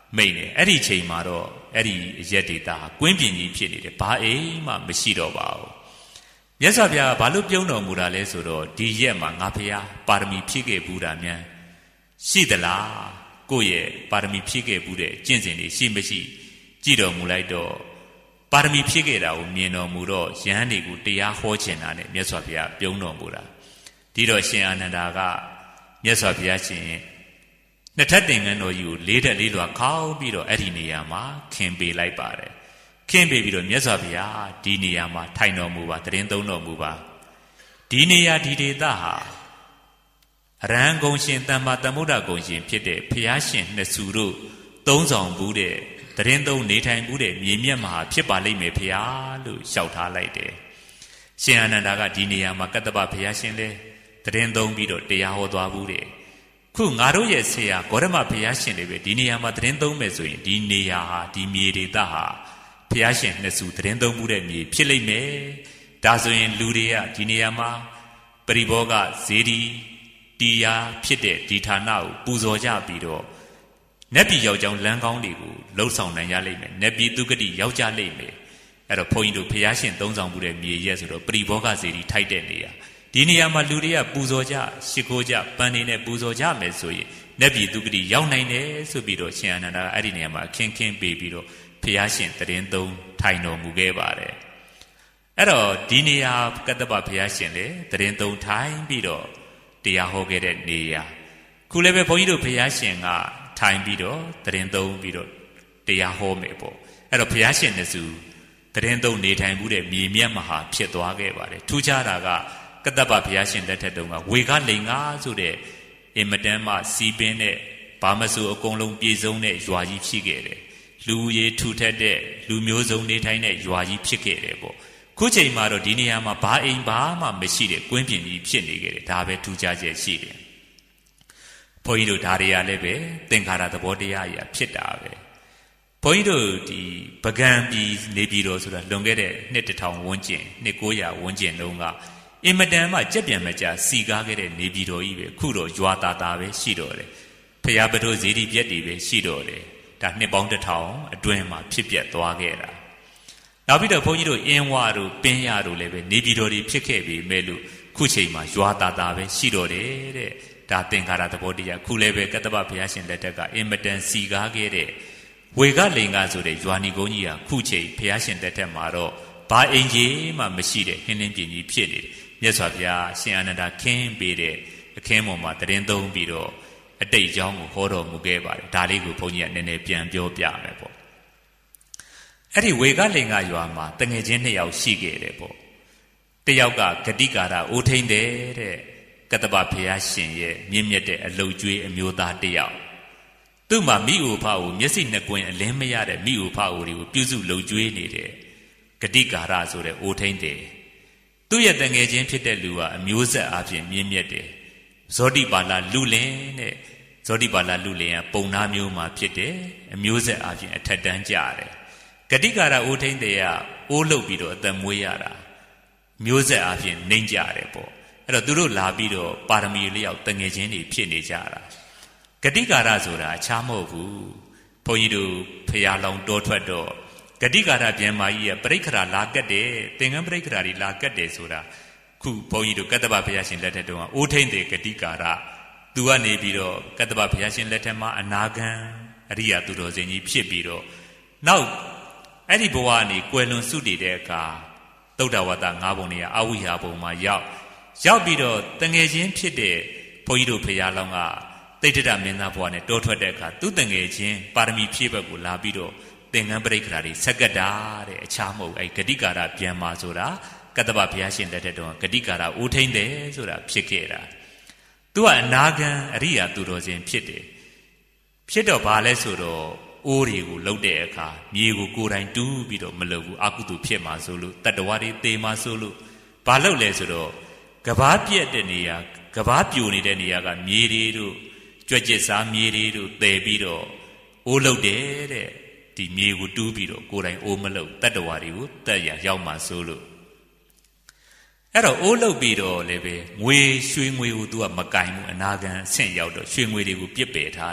A: မိန်တယ်အဲ့ဒီချိန်မှာတော့အဲ့ဒီရက်ဒေတာကွင်းပြင်ကြီးဖြစ်နေတယ်ဘာအိမ်မှမရှိတော့ပါဘူးမြတ်စွာဘုရားကဘာလို့ပြုံးတော်မူတာလဲဆိုတော့ဒီရက်မှာငါဖရာပါရမီဖြည့်ခဲ့ဘူးတာများရှိသလားကိုယ့်ရဲ့ပါရမီဖြည့်ခဲ့ဘူးတဲ့ကျင့်စဉ်တွေရှိမရှိကြည့်တော်မူလိုက်တော့ပါရမီဖြည့်ခဲ့တာကိုမြင်တော်မူတော့ယဟန်တွေကိုတရားဟောချင်တာနဲ့မြတ်စွာဘုရားပြုံးတော်မူတာဒီတော့ရှင်အာနန္ဒာကမြတ်စွာဘုရားရှင်နှစ်ထပ်တင်ငန်းတော်ကြီးကိုလေးတက်လေးလွှာခေါင်းပြီးတော့အဲ့ဒီနေရာမှာခင်ပေးလိုက်ပါတယ်ခင်ပေးပြီးတော့မြတ်စွာဘုရားဒီနေရာမှာထိုင်တော်မူပါတရင်သုံးတော်မူပါဒီနေရာဒီဒေသဟာအရဟံဂုံရှင်တမ္မာသမ္ဗုဒ္ဓဂုံရှင်ဖြစ်တဲ့ဘုရားရှင်နှစ်ဆူတို့သုံးဆောင်ဘူးတဲ့တရင်သုံးနေထိုင်ဘူးတဲ့မြေမြတ်မဟာဖြစ်ပါလိမ့်မယ်ဘုရားလို့လျှောက်ထားလိုက်တယ်ရှင်အာနန္ဒာကဒီနေရာမှာကတ္တပဘုရားရှင်လဲတရင်သုံးပြီးတော့တရားဟောသွားဘူးတဲ့ခုငါတို့ရဲ့ဆရာဂေါရမဘုရားရှင်တွေပဲဒီနေရာမှာတရင်သုံးမယ်ဆိုရင်ဒီနေရာဟာဒီမြေဒေသဟာဘုရားရှင်နှစ်ဆူတရင်သုံးမှုတဲ့မြေဖြစ်လိမ့်မယ်ဒါဆိုရင်လူတွေကဒီနေရာမှာပရိဘောဂဇေဒီတရားဖြစ်တဲ့ဒီဌာနကိုပူဇော်ကြပြီးတော့နတ်ပြည်ရောက်ကြောင်းလမ်းကောင်းတွေကိုလှုပ်ဆောင်နိုင်ရလိမ့်မယ်နတ်ပြည်သူကတိရောက်ကြလိမ့်မယ်အဲ့တော့ဘုန်းကြီးတို့ဘုရားရှင်သုံးဆောင်မှုတဲ့မြေရက်ဆိုတော့ပရိဘောဂဇေဒီထိုက်တဲ့နေရာဒီနေရာမှာလူတွေကပူဇော်ကြရှ िख ိုးကြပန်းနေနဲ့ပူဇော်ကြမယ်ဆိုရင်နတ်ပြည်သူကတိရောက်နိုင်တယ်ဆိုပြီးတော့ရှင်အာနန္ဒာအဲ့ဒီနေရာမှာခင်းခင်းပေးပြီးတော့ဘုရားရှင်တရင်သုံးထိုင်တော်မူခဲ့ပါတယ်အဲ့တော့ဒီနေရာကတ္တပဘုရားရှင်လေတရင်သုံးထိုင်ပြီးတော့တရားဟောခဲ့တဲ့နေရာခုလည်းပဲဘုန်းကြီးတို့ဘုရားရှင်ကထိုင်ပြီးတော့တရင်သုံးပြီးတော့တရားဟောမယ်ပေါ့အဲ့တော့ဘုရားရှင်နဲ့စုတရင်သုံးနေထိုင်မှုတဲ့မြေမြတ်မဟာဖြစ်သွားခဲ့ပါတယ်ထူးခြားတာကကတ္တပဘုရားရှင်လက်ထက်တုန်းကဝေကလိန်ငါဆိုတဲ့အင်မတန်မှစီပင်းတဲ့ဘာမဆိုအကုန်လုံးပြေဆုံးတဲ့ရွာကြီးဖြစ်ခဲ့တယ်လူရည်ထူထက်တဲ့လူမျိုးစုံနေထိုင်တဲ့ရွာကြီးဖြစ်ခဲ့တယ်ပေါ့ခုချိန်မှာတော့ဒီနေရာမှာဘာအိမ်ဘာမှမရှိတဲ့ကွင်းပြင်ကြီးဖြစ်နေခဲ့တယ်ဒါပဲထူးခြားချက်ရှိတယ်ဘုန်းကြီးတို့ဒါတွေကလည်းပဲသင်္ခါရသဘောတရားကြီးဖြစ်တာပဲဘုန်းကြီးတို့ဒီပကံပြည်နေပြည်တော်ဆိုတာလွန်ခဲ့တဲ့နှစ်1000ဝန်းကျင်နှစ်900ဝန်းကျင်လုံးကအင်မတန်မှကြက်ပြန်မကြစီကားခဲ့တဲ့နေပြည်တော်ကြီးပဲခုတော့ရွာတာတာပဲရှိတော့တယ်ဖရာပထိုးဇေဒီပြက်တွေပဲရှိတော့တယ်ဒါနှစ်ပေါင်း1000အတွင်းမှာဖြစ်ပျက်သွားခဲ့တာနောက်ပြီးတော့ဘုန်းကြီးတို့အင်းဝါတို့ပင်းရတို့လည်းပဲနေပြည်တော်တွေဖြစ်ခဲ့ပြီမဲ့လို့ခုချိန်မှာရွာတာတာပဲရှိတော့တယ်တဲ့ဒါသင်္ခါရသဘောတရားခုလည်းပဲကတ္တပဘုရားရှင်လက်ထက်ကအင်မတန်စီကားခဲ့တဲ့ဝေကလိန်ကဆိုတဲ့ရွာနီကုန်းကြီးဟာခုချိန်ဘုရားရှင်လက်ထက်မှာတော့ဘာအင်ကြီးမှမရှိတဲ့ဟင်းလင်းပြင်းကြီးဖြစ်နေတယ်မြတ်စွာဘုရားရှင်အာနန္ဒာခင်းပေးတဲ့အခင်းပေါ်မှာတရင်သုံးပြီးတော့အတိတ်အကြောင်းကိုဟောတော်မူခဲ့ပါတယ်ဒါလေးကိုဘုန်းကြီးကနည်းနည်းပြန်ပြောပြမယ်ပေါ့အဲ့ဒီဝေကလိန်ကရွာမှာတငယ်ချင်း2ယောက်ရှိခဲ့တယ်ပေါ့တစ်ယောက်ကဂတိကာရအိုထိန်တယ်တဲ့ကတ္တပဘုရားရှင်ရဲ့မြင့်မြတ်တဲ့အလုတ်ကျွေးအမျိုးသားတစ်ယောက်သူ့မှာမိအိုဖကိုမျက်စိနှစ်ကွင်းအလင်းမရတဲ့မိအိုဖအိုတွေကိုပြုစုလုံကျွေးနေတဲ့ဂတိကာရဆိုတဲ့အိုထိန်တယ်သူ့ရဲ့တငယ်ချင်းဖြစ်တဲ့လူကအမျိုးဆက်အပြင်မြင့်မြတ်တယ်ဇောတိပါဠလူလင်တဲ့ဇောတိပါဠလူလင်ကပုံနာမျိုးမှာဖြစ်တယ်အမျိုးဆက်အပြင်အထက်တန်းကြတယ်ဂတိကာရအိုထိန်တယ်ကအိုးလုတ်ပြီးတော့အသက်မွေးရတာမျိုးဆက်အပြင်နှိမ့်ကြတယ်ပေါ့အဲ့တော့သူတို့လာပြီးတော့ပါရမီလျောက်တငယ်ချင်းတွေဖြစ်နေကြတာဂတိကာရဆိုတာအခြားမဟုတ်ဘူးဘုန်းကြီးတို့ဖရာလောင်တောထွက်တော့ဂတိကာရပြန်မာကြီးကပရိက္ခရာလာကတ်တယ်သင်္ကန်းပရိက္ခရာတွေလာကတ်တယ်ဆိုတာခုဘုန်းကြီးတို့ကတ္တပဘုရားရှင်လက်ထက်တုန်းကအိုးထိန်တဲ့ဂတိကာရသူကနေပြီးတော့ကတ္တပဘုရားရှင်လက်ထက်မှာအနာဂံအရိယာသူတော်စင်ကြီးဖြစ်ပြီးတော့နောက်အဲ့ဒီဘဝကနေကွယ်လွန်စုတည်တဲ့အခါသုဒ္ဓဝါဒ9ပုံတွေကအဝိဟာဘုံမှာရောက်ပြီးတော့တငယ်ချင်းဖြစ်တဲ့ဘုန်းကြီးတို့ဖရာလောင်းကတိဋ္ဌိတမင်းသားဘဝနဲ့တောထွက်တဲ့အခါသူတငယ်ချင်းပါရမီဖြည့်ဘက်ကိုလာပြီးတော့သင်္ကန်းပရိက္ခရာတွေဆက်ကတာတဲ့အခြားမဟုတ်အဲ့ဂတိကာရပြန်มาဆိုတာကတ္တပဘုရားရှင်လက်ထက်တုန်းကဂတိကာရအိုးထိန်တယ်ဆိုတာဖြစ်ခဲ့တာသူကအနာဂံအရိယာသူတော်စင်ဖြစ်တယ်ဖြစ်တော့ဘာလဲဆိုတော့အိုးတွေကိုလှုပ်တဲ့အခါမြေကိုကိုယ်တိုင်တူးပြီးတော့မလှုပ်ဘူးအကုသိုလ်ဖြစ်မှာဆိုလို့တတ္တဝါတွေသေမှာဆိုလို့ဘာလှုပ်လဲဆိုတော့ကဘာပြက်တဲ့နေရာကဘာပြိုနေတဲ့နေရာကမြေတွေတို့ကြွက်ကျစ်စားမြေတွေတို့တည်ပြီးတော့အိုးလှုပ်တယ်တဲ့ဒီမြေကိုတူးပြီးတော့ကိုယ်တိုင်အိုးမလှုပ်တတ္တဝါတွေကိုတက်ရရောက်မှာဆိုလို့အဲ့တော့အိုးလှုပ်ပြီးတော့လည်းပဲငွေရွှေငွေကိုသူကမကင်ဘူးအနာဂံအဆင့်ရောက်တော့ရွှေငွေတွေကိုပြစ်ပယ်ထားတယ်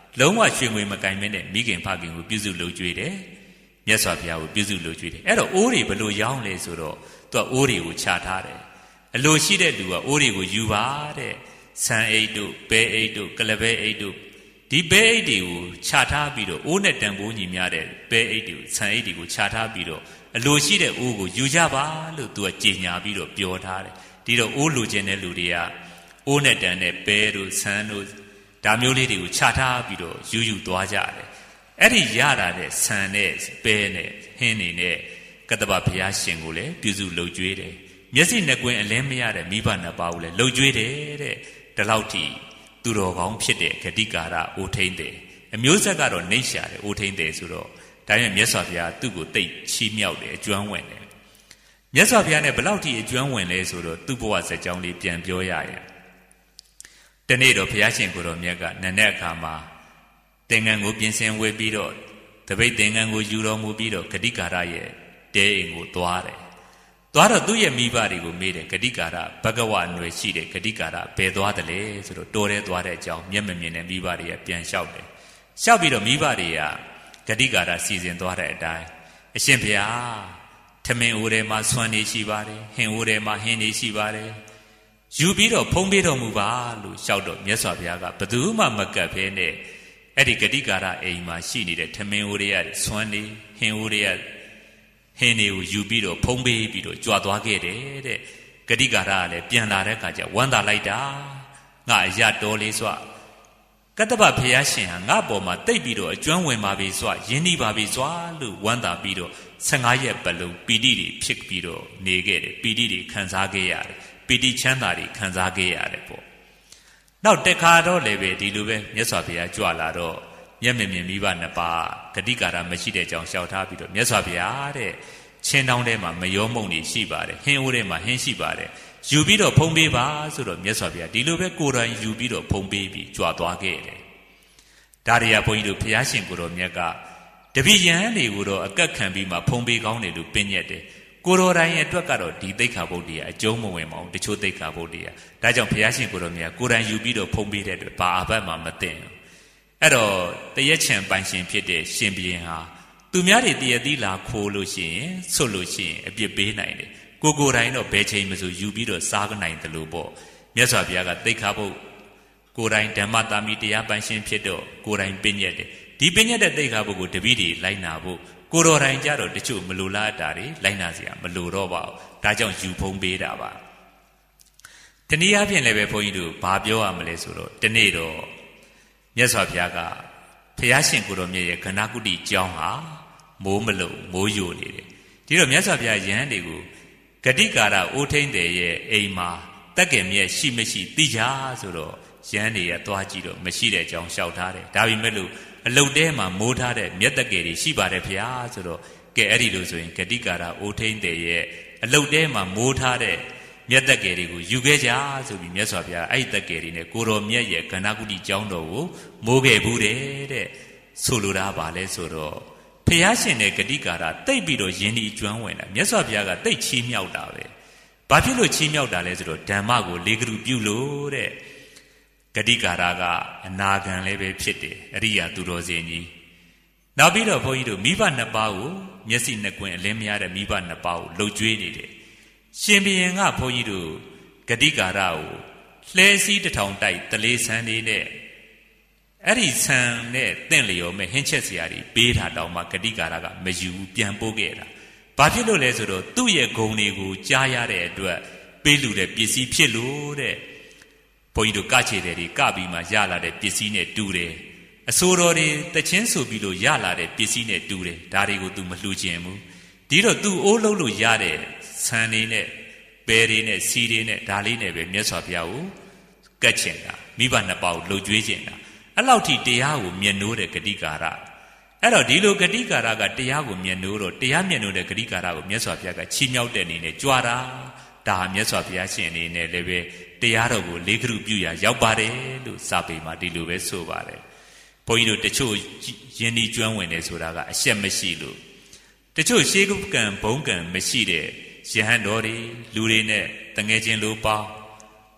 A: လုံးဝရွှေငွေမကင်မဲနဲ့မိခင်ဖခင်ကိုပြုစုလုပ်ကြွေးတယ်မြတ်စွာဘုရားကိုပြုစုလုပ်ကြွေးတယ်အဲ့တော့အိုးတွေဘလို့ရောင်းလဲဆိုတော့သူကအိုးတွေကိုခြာထားတယ်အလိုရှိတဲ့လူကအိုးတွေကိုယူပါတဲ့ဆန်အိတ်တို့ပဲအိတ်တို့ကလပဲအိတ်တို့ဒီပဲအိတ်တွေကိုခြာထားပြီးတော့အိုးနဲ့တန်ဖိုးညီမျှတဲ့ပဲအိတ်တွေကိုဆန်အိတ်တွေကိုခြာထားပြီးတော့အလိုရှိတဲ့အိုးကိုယူကြပါလို့သူကကြေညာပြီးတော့ပြောထားတယ်ဒီတော့အိုးလိုချင်တဲ့လူတွေကအိုးနဲ့တန်တဲ့ပဲတို့ဆန်တို့ဒါမျိုးလေးတွေကိုခြာထားပြီးတော့ယူသွားကြတယ်အဲ့ဒီရတာတဲ့ဆန်နဲ့ပဲနဲ့ဟင်းနေနဲ့ကတ္တဗဘုရားရှင်ကိုလည်းပြုစုလုပ်ကြွေးတယ်မျက်စိနှကွင်းအလင်းမရတဲ့မိဘနှစ်ပါးကိုလည်းလုပ်ကြွေးတယ်တဲ့ဒီလောက်ထိသူတော်ကောင်းဖြစ်တဲ့ဂတိကာရအိုထိန်တယ်အမျိုးဆက်ကတော့နှိမ့်ရှာတယ်အိုထိန်တယ်ဆိုတော့ဒါပေမဲ့မြတ်စွာဘုရားသူ့ကိုသိချီးမြှောက်တယ်အကျွမ်းဝင်တယ်မြတ်စွာဘုရားနဲ့ဘလောက်ထိအကျွမ်းဝင်လဲဆိုတော့သူ့ဘဝဇာတ်ကြောင်းလေးပြန်ပြောရရင်တနေ့တော့ဘုရားရှင်ကိုယ်တော်မြတ်ကနန်းတဲ့အခါမှာသင်္ကန်းကိုပြင်ဆင်ဝေပြီးတော့တပိတ်သင်္ကန်းကိုယူတော်မူပြီးတော့ဂတိကာရရဲ့တဲအိမ်ကိုသွားတယ်သွားတော့သူ့ရဲ့မိဘတွေကိုမေးတယ်ဂတိကာရဘဂဝအနွယ်ရှိတဲ့ဂတိကာရဘယ်သွားတယ်လဲဆိုတော့တော်တဲ့သွားတဲ့အကြောင်းမျက်မမြင်တဲ့မိဘတွေကပြန်လျှောက်တယ်လျှောက်ပြီးတော့မိဘတွေကဂတိကာရစီစဉ်သွားတဲ့အတိုင်းအရှင်ဘုရားထမင်းအိုးထဲမှာဆွမ်းနေရှိပါတယ်ဟင်းအိုးထဲမှာဟင်းနေရှိပါတယ်ယူပြီးတော့ဖုံးပေးတော်မူပါလို့လျှောက်တော့မြတ်စွာဘုရားကဘယ်သူမှမကပ်ဖဲနဲ့အဲ့ဒီဂတိကာရအိမ်မှာရှိနေတဲ့ထမင်းအိုးတွေကဆွမ်းနေဟင်းအိုးတွေကဟင်းတွေကိုယူပြီးတော့ဖုံးပေးပြီးတော့ကြွားသွားခဲ့တယ်တဲ့ဂတိကာရကလည်းပြန်လာတဲ့အခါကျဝမ်းသာလိုက်တာငါအရတော်လေးစွာကတ္တဗဘုရားရှင်ဟာငါ့ပေါ်မှာတိတ်ပြီးတော့အကျွမ်းဝင်ပါပြီစွာယဉ်နှီးပါပြီစွာလို့ဝမ်းသာပြီးတော့15ရက်ပတ်လုံးပီတိတွေဖြစ်ပြီးတော့နေခဲ့တယ်ပီတိတွေခံစားခဲ့ရတယ်ပီတိချမ်းသာတွေခံစားခဲ့ရတယ်ပေါ့နောက်တစ်ခါတော့လည်းပဲဒီလိုပဲမြတ်စွာဘုရားကြွလာတော့မျက်မြင်မိဘနှစ်ပါးဂတိကာရမရှိတဲ့ကြောင့်ရှောက်ထားပြီးတော့မြတ်စွာဘုရားတဲ့ချင်းတောင်းထဲမှာမယောမုံတွေရှိပါတယ်ဟင်းအိုးထဲမှာဟင်းရှိပါတယ်ယူပြီးတော့ဖုံးပေးပါဆိုတော့မြတ်စွာဘုရားဒီလိုပဲကိုယ်တိုင်ယူပြီးတော့ဖုံးပေးပြီးကြွားသွားခဲ့တယ်ဒါတွေကဘုန်းကြီးတို့ဘုရားရှင်ကိုယ်တော်မြတ်ကတပည့်ယဟန်တွေကိုတော့အကက်ခံပြီးမှဖုံးပေးကောင်းတယ်လို့ပင်ညက်တယ်ကိုတော်တိုင်းရဲ့အတွက်ကတော့ဒီသိက္ခာပုဒ်တရားအကျုံးမဝင်ပါဘူးတချို့သိက္ခာပုဒ်တရားဒါကြောင့်ဘုရားရှင်ကိုယ်တော်မြတ်ကိုယ်တိုင်ယူပြီးတော့ဖုံးပေးတဲ့အတွက်ဘာအဘတ်မှမသိဘူးအဲ့တော့တရက်ချံပိုင်ရှင်ဖြစ်တဲ့ရှင်ဘုရင်ဟာသူများတွေတရက်သီးလာခိုးလို့ရှိရင်ဆွတ်လို့ရှိရင်အပြစ်ပေးနိုင်တယ်ကိုယ်တိုင်တော့ဘယ်ချိန်မှဆိုယူပြီးတော့စားနိုင်တယ်လို့ပေါ့မြတ်စွာဘုရားကသိက္ခာပုဒ်ကိုယ်တိုင်ဓမ္မတာမီတရားပိုင်ရှင်ဖြစ်တော့ကိုယ်တိုင်ပင်ညက်တယ်ဒီပင်ညက်တဲ့သိက္ခာပုဒ်ကိုတပည့်တွေလိုက်နာဖို့ကိုတော်တိုင်ကြတော့တချို့မလိုလားတာတွေလိုက်နာစရာမလိုတော့ပါဘူးဒါကြောင့်ယူဖုံးပေးတာပါတနည်းအားဖြင့်လည်းပဲဘုန်းကြီးတို့ဘာပြောရမလဲဆိုတော့ဒီနေ့တော့မြတ်စွာဘုရားကဘုရားရှင်ကိုတော်မြတ်ရဲ့ခန္ဓာကုတိကျောင်းဟာမိုးမလုံမိုးယိုနေတယ်ဒီတော့မြတ်စွာဘုရားယဟန်တွေကိုဂတိကာရအိုထိန်တယ်ရဲ့အိမ်မှာတက်ကင်မြက်ရှိမရှိသိကြဆိုတော့ယဟန်တွေရဲ့သွားကြည့်တော့မရှိတဲ့အကြောင်းလျှောက်ထားတယ်ဒါပေမဲ့လို့အလုတ်ထဲမှာမိုးထားတဲ့မြက်တက်ကယ်တွေရှိပါတယ်ဗျာဆိုတော့ကဲအဲ့ဒီလိုဆိုရင်ဂတိကာရအိုထိန်တယ်ရဲ့အလုတ်ထဲမှာမိုးထားတဲ့မြက်တက်ကယ်တွေကိုယူခဲ့ကြဆိုပြီးမြတ်စွာဘုရားအဲ့ဒီတက်ကယ်တွေနဲ့ကိုတော်မြတ်ရဲ့ခန္ဓာကုတိကျောင်းတော်ကိုမိုးခဲ့ဘူးတဲ့ဆိုလိုတာပါလဲဆိုတော့ဘုရားရှင်ရဲ့ဂတိကာရတိတ်ပြီးတော့ယဉ်ဒီကျွမ်းဝင်တာမြတ်စွာဘုရားကတိတ်ချီးမြှောက်တာပဲဘာဖြစ်လို့ချီးမြှောက်တာလဲဆိုတော့ဓမ္မကိုလေကရုပြုလို့တဲ့ဂတိကာရကအနာဂံလည်းပဲဖြစ်တယ်အရိယာသူတော်စင်ကြီးနောက်ပြီးတော့ဘုန်းကြီးတို့မိဘနှစ်ပါးကိုမျက်စိနှစ်ကွင်းအလင်းမရတဲ့မိဘနှစ်ပါးကိုလှုပ်ကြွေးနေတယ်ရှင်ဘုရင်ကဘုန်းကြီးတို့ဂတိကာရကိုလှဲစည်းတစ်ထောင်တိုက်တလေးဆန်းနေနဲ့အဲ့ဒီဆန်နဲ့တင့်လျော်မဲ့ဟင်းချက်စရာတွေပေးတာတောင်မှဂတိကာရကမယူပြန်ပို့ခဲ့တာဘာဖြစ်လို့လဲဆိုတော့သူ့ရဲ့ဂုဏ်တွေကိုကြားရတဲ့အတွက်ပေးလူတဲ့ပစ္စည်းဖြစ်လို့တဲ့ဘုန်းကြီးတို့ကချေတယ်တွေကပြီးမှရလာတဲ့ပစ္စည်းနဲ့တူတယ်အစိုးတော်တွေတချင်းဆိုပြီးလို့ရလာတဲ့ပစ္စည်းနဲ့တူတယ်ဒါတွေကို तू မလှူခြင်းဘူးဒီတော့ तू အိုးလုံးလို့ရတဲ့ဆန်တွေနဲ့ပဲတွေနဲ့စီတွေနဲ့ဒါလေးနဲ့ပဲမြတ်စွာဘုရားကိုကတ်ချင်တာမိဘနှစ်ပါးကိုလှုပ်ကြွေးချင်တာအဲ့လောက်ထိတရားကိုမြတ်နိုးတဲ့ဂတိကာရအဲ့တော့ဒီလိုဂတိကာရကတရားကိုမြတ်နိုးတော့တရားမြတ်နိုးတဲ့ဂတိကာရကိုမြတ်စွာဘုရားကချီးမြှောက်တဲ့အနေနဲ့ကြွားတာဒါမြတ်စွာဘုရားရှင်အနေနဲ့လည်းပဲတရားတော်ကိုလေးကရုပြုရာရောက်ပါတယ်လို့စာပေမှာဒီလိုပဲဆိုပါတယ်ဘုန်းကြီးတို့တချို့ယဉ်ဒီကျွမ်းဝင်တယ်ဆိုတာကအရှက်မရှိလို့တချို့ရှေးကံဘုံကံမရှိတဲ့ယဟန်တော်တွေလူတွေနဲ့တငယ်ချင်းလိုပေါင်း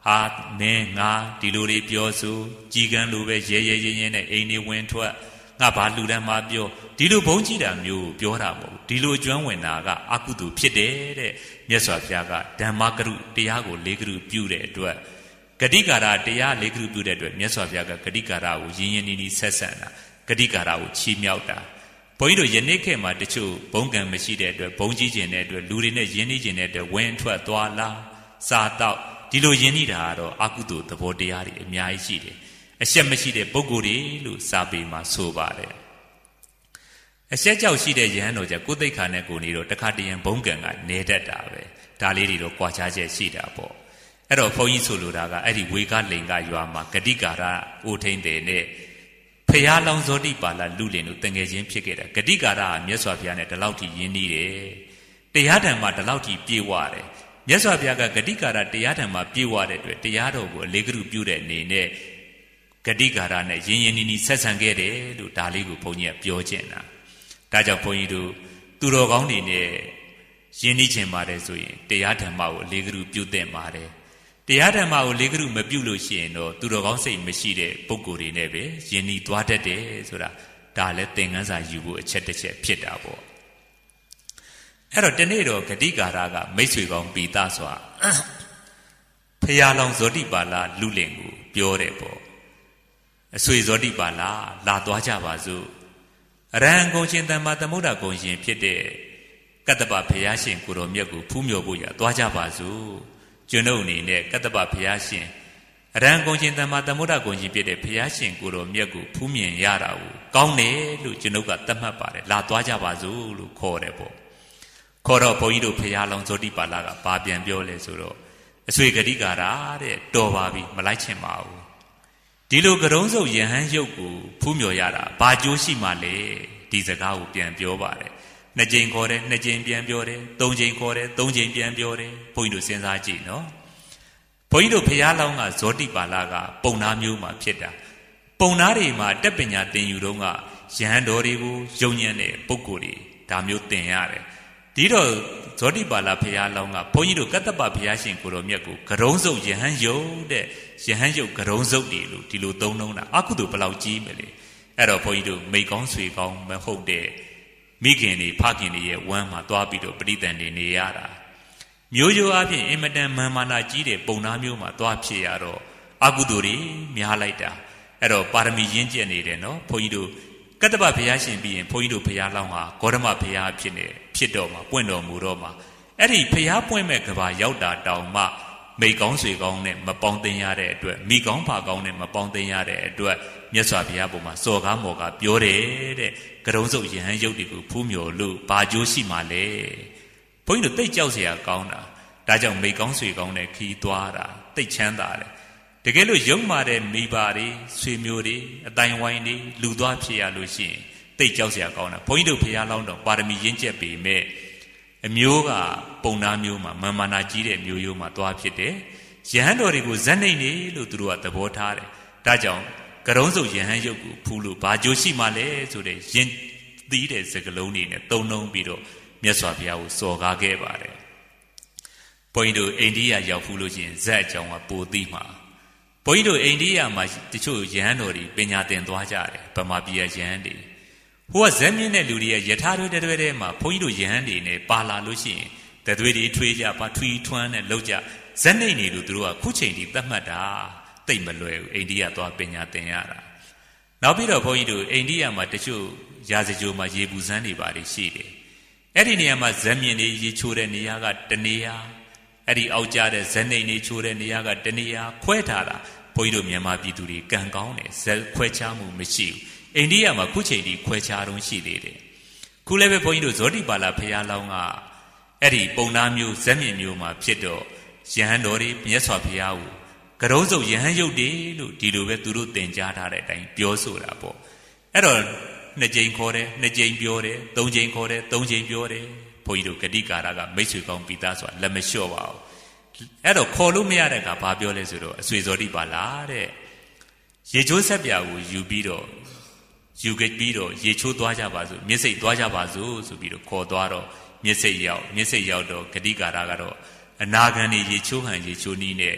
A: ဟာနင်းငါဒီလိုတွေပြောဆိုကြီးကန်းလိုပဲရဲရဲရင်းရင်းနဲ့အိမ်နေဝင်ထွက်ငါဘာလူတန်းမှပြောဒီလိုဘုံကြည့်တာမျိုးပြောတာမဟုတ်ဒီလိုကျွမ်းဝင်တာကအကုသိုလ်ဖြစ်တယ်တဲ့မြတ်စွာဘုရားကဓမ္မကရုတရားကို၄ကရုပြုတဲ့အတွက်ဂတိကာရတရား၄ကရုပြုတဲ့အတွက်မြတ်စွာဘုရားကဂတိကာရကိုရင်းရင်းနှီးနှီးဆက်ဆံတာဂတိကာရကိုချီးမြှောက်တာဘုန်းကြီးတို့ယနေ့ခေတ်မှာတချို့ဘုံကံမရှိတဲ့အတွက်ဘုံကြီးကျင်တဲ့အတွက်လူတွေနဲ့ယဉ်နှီးကျင်တဲ့အတွက်ဝင်ထွက်သွားလာစားတော့ဒီလိုယဉ်နှီးတာကတော့အကုသိုလ်သဘောတရားတွေအများကြီးရှိတယ်အရှက်မရှိတဲ့ပုဂ္ဂိုလ်တွေလို့စာပေမှာဆိုပါတယ်အရှက်ကြောက်ရှိတဲ့ယဟန်တော်ကြကိုယ်သိက္ခာနဲ့ကိုယ်နေတော့တခါတရံဘုံကံကနေတတ်တာပဲဒါလေးတွေတော့ကြွားချချက်ရှိတာပေါ့အဲ့တော့ဘုန်းကြီးဆိုလိုတာကအဲ့ဒီဝေကလိန်ကရွာမှာဂတိကာရအိုထိန်တယ်နဲ့ဖရာလောင်ဇောတိပါဠလူလင်တို့တန်ငယ်ချင်းဖြစ်ခဲ့တာဂတိကာရဟာမြတ်စွာဘုရားနဲ့ဒီလောက်ထိယဉ်နေတယ်တရားဓမ္မဒီလောက်ထိပြေဝတယ်မြတ်စွာဘုရားကဂတိကာရတရားဓမ္မပြေဝတဲ့အတွက်တရားတော်ကိုအလေးကရုပြုတဲ့အနေနဲ့ဂတိကာရနဲ့ယဉ်ယဉ်နီးနီးဆက်ဆံခဲ့တယ်လို့ဒါလေးကိုဘုန်းကြီးကပြောချင်တာဒါကြောင့်ဘုန်းကြီးတို့သူတော်ကောင်းတွေနဲ့ယဉ်နီးချင်ပါတယ်ဆိုရင်တရားဓမ္မကိုအလေးကရုပြုသင့်ပါတယ်တရားဓမ္မကိုလေးကရုမပြုလို့ရှိရင်တော့သူတော်ကောင်းစိတ်မရှိတဲ့ပုဂ္ဂိုလ်တွေနဲ့ပဲယဉ်နီးသွားတတ်တယ်ဆိုတာဒါလည်းသင်ခန်းစာယူဖို့အချက်တစ်ချက်ဖြစ်တာပေါ့အဲ့တော့ဒီနေ့တော့ဂတိကာရကမိတ်ဆွေကောင်းပိသစွာဖရာလောင်ဇောတိပါဠလူလင်ကိုပြောတယ်ပေါ့အဆွေဇောတိပါဠလာသွားကြပါစို့အရဟံဂုံရှင်သမ္မာသမုဒ္ဒဂုံရှင်ဖြစ်တဲ့ကတ္တပဘုရားရှင်ကိုတော်မြတ်ကိုဖူးမြော်ဖို့ရသွားကြပါစို့ကျွန်ုပ်အနေနဲ့ကတ္တပဘုရားရှင်အရဟံဂုံရှင်သမ္မာသမုဒ္ဒဂုံရှင်ဖြစ်တဲ့ဘုရားရှင်ကိုတော်မြတ်ကိုဖူးမြင်ရတာကိုကောင်းတယ်လို့ကျွန်ုပ်ကသတ်မှတ်ပါတယ်လာသွားကြပါစို့လို့ခေါ်တယ်ပေါ့ခေါ်တော့ဘုန်းကြီးတို့ဖရာလောင်ဇောတိပါဠကဘာပြန်ပြောလဲဆိုတော့အဆွေဂတိကာရတဲ့တော်ပါပြီမလိုက်ချင်ပါဘူးဒီလိုကရုံးစုပ်ယဟန်ရုပ်ကိုဖူးမြော်ရတာဘာကျိုးရှိမှလဲဒီစကားကိုပြန်ပြောပါတယ်နှစ်ကြိမ်ခေါ်တယ်နှစ်ကြိမ်ပြန်ပြောတယ်သုံးကြိမ်ခေါ်တယ်သုံးကြိမ်ပြန်ပြောတယ်ဘုန်းကြီးတို့စဉ်းစားကြည့်နော်ဘုန်းကြီးတို့ဖရာလောင်းကဇောတိပါဠကပုံနာမျိုးမှာဖြစ်တာပုံနာတွေမှာတက်ပညာသင်ယူတော့ကယဟန်တော်တွေကိုယုံညံ့တဲ့ပုဂ္ဂိုလ်တွေဒါမျိုးသင်ရတယ်ဒီတော့ဇောတိပါဠဘုရားလောင်းကဘုန်းကြီးတို့ကတ္တပဘုရားရှင်ကိုတော်မြတ်ကိုကရုံးစုပ်ယဟန်ယုတ်တဲ့ယဟန်ယုတ်ကရုံးစုပ်တွေလို့ဒီလိုသုံးတာအကုသိုလ်ဘလောက်ကြီးမလဲအဲ့တော့ဘုန်းကြီးတို့မိကောင်းဆွေကောင်းမဟုတ်တဲ့မိခင်တွေဖခင်တွေရဲ့ဝမ်းမှာသွားပြီးတော့ပရိသန်တွေနေရတာမျိုးရိုးအပြင်အင်မတန်မာမာနာကြီးတဲ့ပုံနာမျိုးမှာသွားဖြစ်ရတော့အကုသိုလ်တွေများလိုက်တာအဲ့တော့ပါရမီရင်းကျက်နေတယ်နော်ဘုန်းကြီးတို့ကတ္တပဘုရားရှင်ပြီးရင်ဘုန်းကြီးတို့ဘုရားလောင်းဟာဂေါတမဘုရားဖြစ်တော့မှာပွင့်တော်မူတော့မှာအဲ့ဒီဘုရားပွင့်မဲ့ကဘာရောက်တာတောင်မှမိကောင်းဆွေကောင်းနဲ့မပေါင်းသိရတဲ့အတွက်မိကောင်းဖာကောင်းနဲ့မပေါင်းသိရတဲ့အတွက်မြတ်စွာဘုရားပုံမှာစော်ကားမော်ကားပြောတယ်တဲ့ကရုံးစုပ်ယဟန်ရုပ်တွေကိုဖူးမြော်လို့ဘာကျိုးရှိမှလဲဘုန်းကြီးတို့သိကြောက်เสียကောင်းတာဒါကြောင့်မိကောင်းဆွေကောင်းနဲ့ခီးသွားတာသိချမ်းသာတယ်တကယ်လို့ယုံမာတဲ့မိဘတွေဆွေမျိုးတွေအတိုင်းဝိုင်းတွေလူသွားဖြစ်ရလို့ရှိရင်သိကြောက်เสียကောင်းတာဘုန်းကြီးတို့ဖရာလောင်းတော်ပါရမီရင်းကျက်ပေမဲ့အမျိုးကပုံနာမျိုးမှာမာမာနာကြီးတဲ့မျိုးရိုးမှာသွားဖြစ်တယ်ယဟန်တော်တွေကိုဇက်နှိမ့်နေလို့သူတို့ကသဘောထားတယ်ဒါကြောင့်ကရုံးစုပ်ယဟန်ရုပ်ကိုဖူးလို့ဘာကြိုးရှိမှလဲဆိုတဲ့ယဉ်သီးတဲ့စကားလုံးတွေနဲ့တုံနှုံပြီးတော့မြတ်စွာဘုရားကိုစော်ကားခဲ့ပါတယ်ဘုန်းကြီးတို့အိန္ဒိယရောက်ဖူးလို့ရှိရင်ဇက်အကြောင်းကပိုသိမှာဘုန်းကြီးတို့အိန္ဒိယမှာတချို့ယဟန်တော်တွေပညာသင်သွားကြတယ်ဗမာပြည်ယဟန်တွေဟိုကဇက်မြင့်တဲ့လူတွေရဲ့ယထာတွေတွဲထဲမှာဘုန်းကြီးတို့ယဟန်တွေနဲ့ပါလာလို့ရှိရင်တသွေးတွေထွေးကြပါထွီထွန်းနဲ့လောက်ကြဇက်နေနေလို့သူတို့ကခုချိန်ထိသတ်မှတ်တာသိမလွယ်ဘူးအိန္ဒိယသွားပညာသင်ရတာနောက်ပြီးတော့ဘုန်းကြီးတို့အိန္ဒိယမှာတချို့ရာဇကြိုမှာရေပူစမ်းတွေပါတယ်ရှိတယ်အဲ့ဒီနေရာမှာဇက်မြင့်တွေရေချိုးတဲ့နေရာကတနေရာအဲ့ဒီအောက်ကျတဲ့ဇက်နေနေချိုးတဲ့နေရာကတနေရာခွဲထားတာဘုန်းကြီးတို့မြန်မာပြည်သူတွေကံကောင်းတယ်ဇက်ခွဲခြားမှုမရှိဘူးအိန္ဒိယမှာခုချိန်ထိခွဲခြားတုံးရှိသေးတယ်ခုလည်းပဲဘုန်းကြီးတို့ဇောတိပါဠဘုရားလောင်းကအဲ့ဒီပုံနာမျိုးဇက်မြင့်မျိုးမှာဖြစ်တော့ယဟန်တော်တွေမြတ်စွာဘုရားကိုကရုံးစုပ်ယဟန်ရုပ်တွေလို့ဒီလိုပဲသူတို့သင်ကြားထားတဲ့အတိုင်းပြောဆိုတာပေါ့အဲ့တော့နှစ်ကြိမ်ခေါ်တယ်နှစ်ကြိမ်ပြောတယ်သုံးကြိမ်ခေါ်တယ်သုံးကြိမ်ပြောတယ်ဘုန်းကြီးတို့ဂတိကာရကမိတ်ဆွေကောင်းပိသားဆိုတာလက်မလျှော့ပါဘူးအဲ့တော့ခေါ်လို့မရတဲ့အခါဘာပြောလဲဆိုတော့အဆွေဇောတိပါလားတဲ့ရေချိုးဆက်ပြာကိုယူပြီးတော့ရေချိုးသွားကြပါစို့မြစ်စိတ်သွားကြပါစို့ဆိုပြီးတော့ခေါ်သွားတော့မြစ်စိတ်ရောက်တော့ဂတိကာရကတော့အနာဂံနေရေချိုးဟန်ရေချိုးနီးနဲ့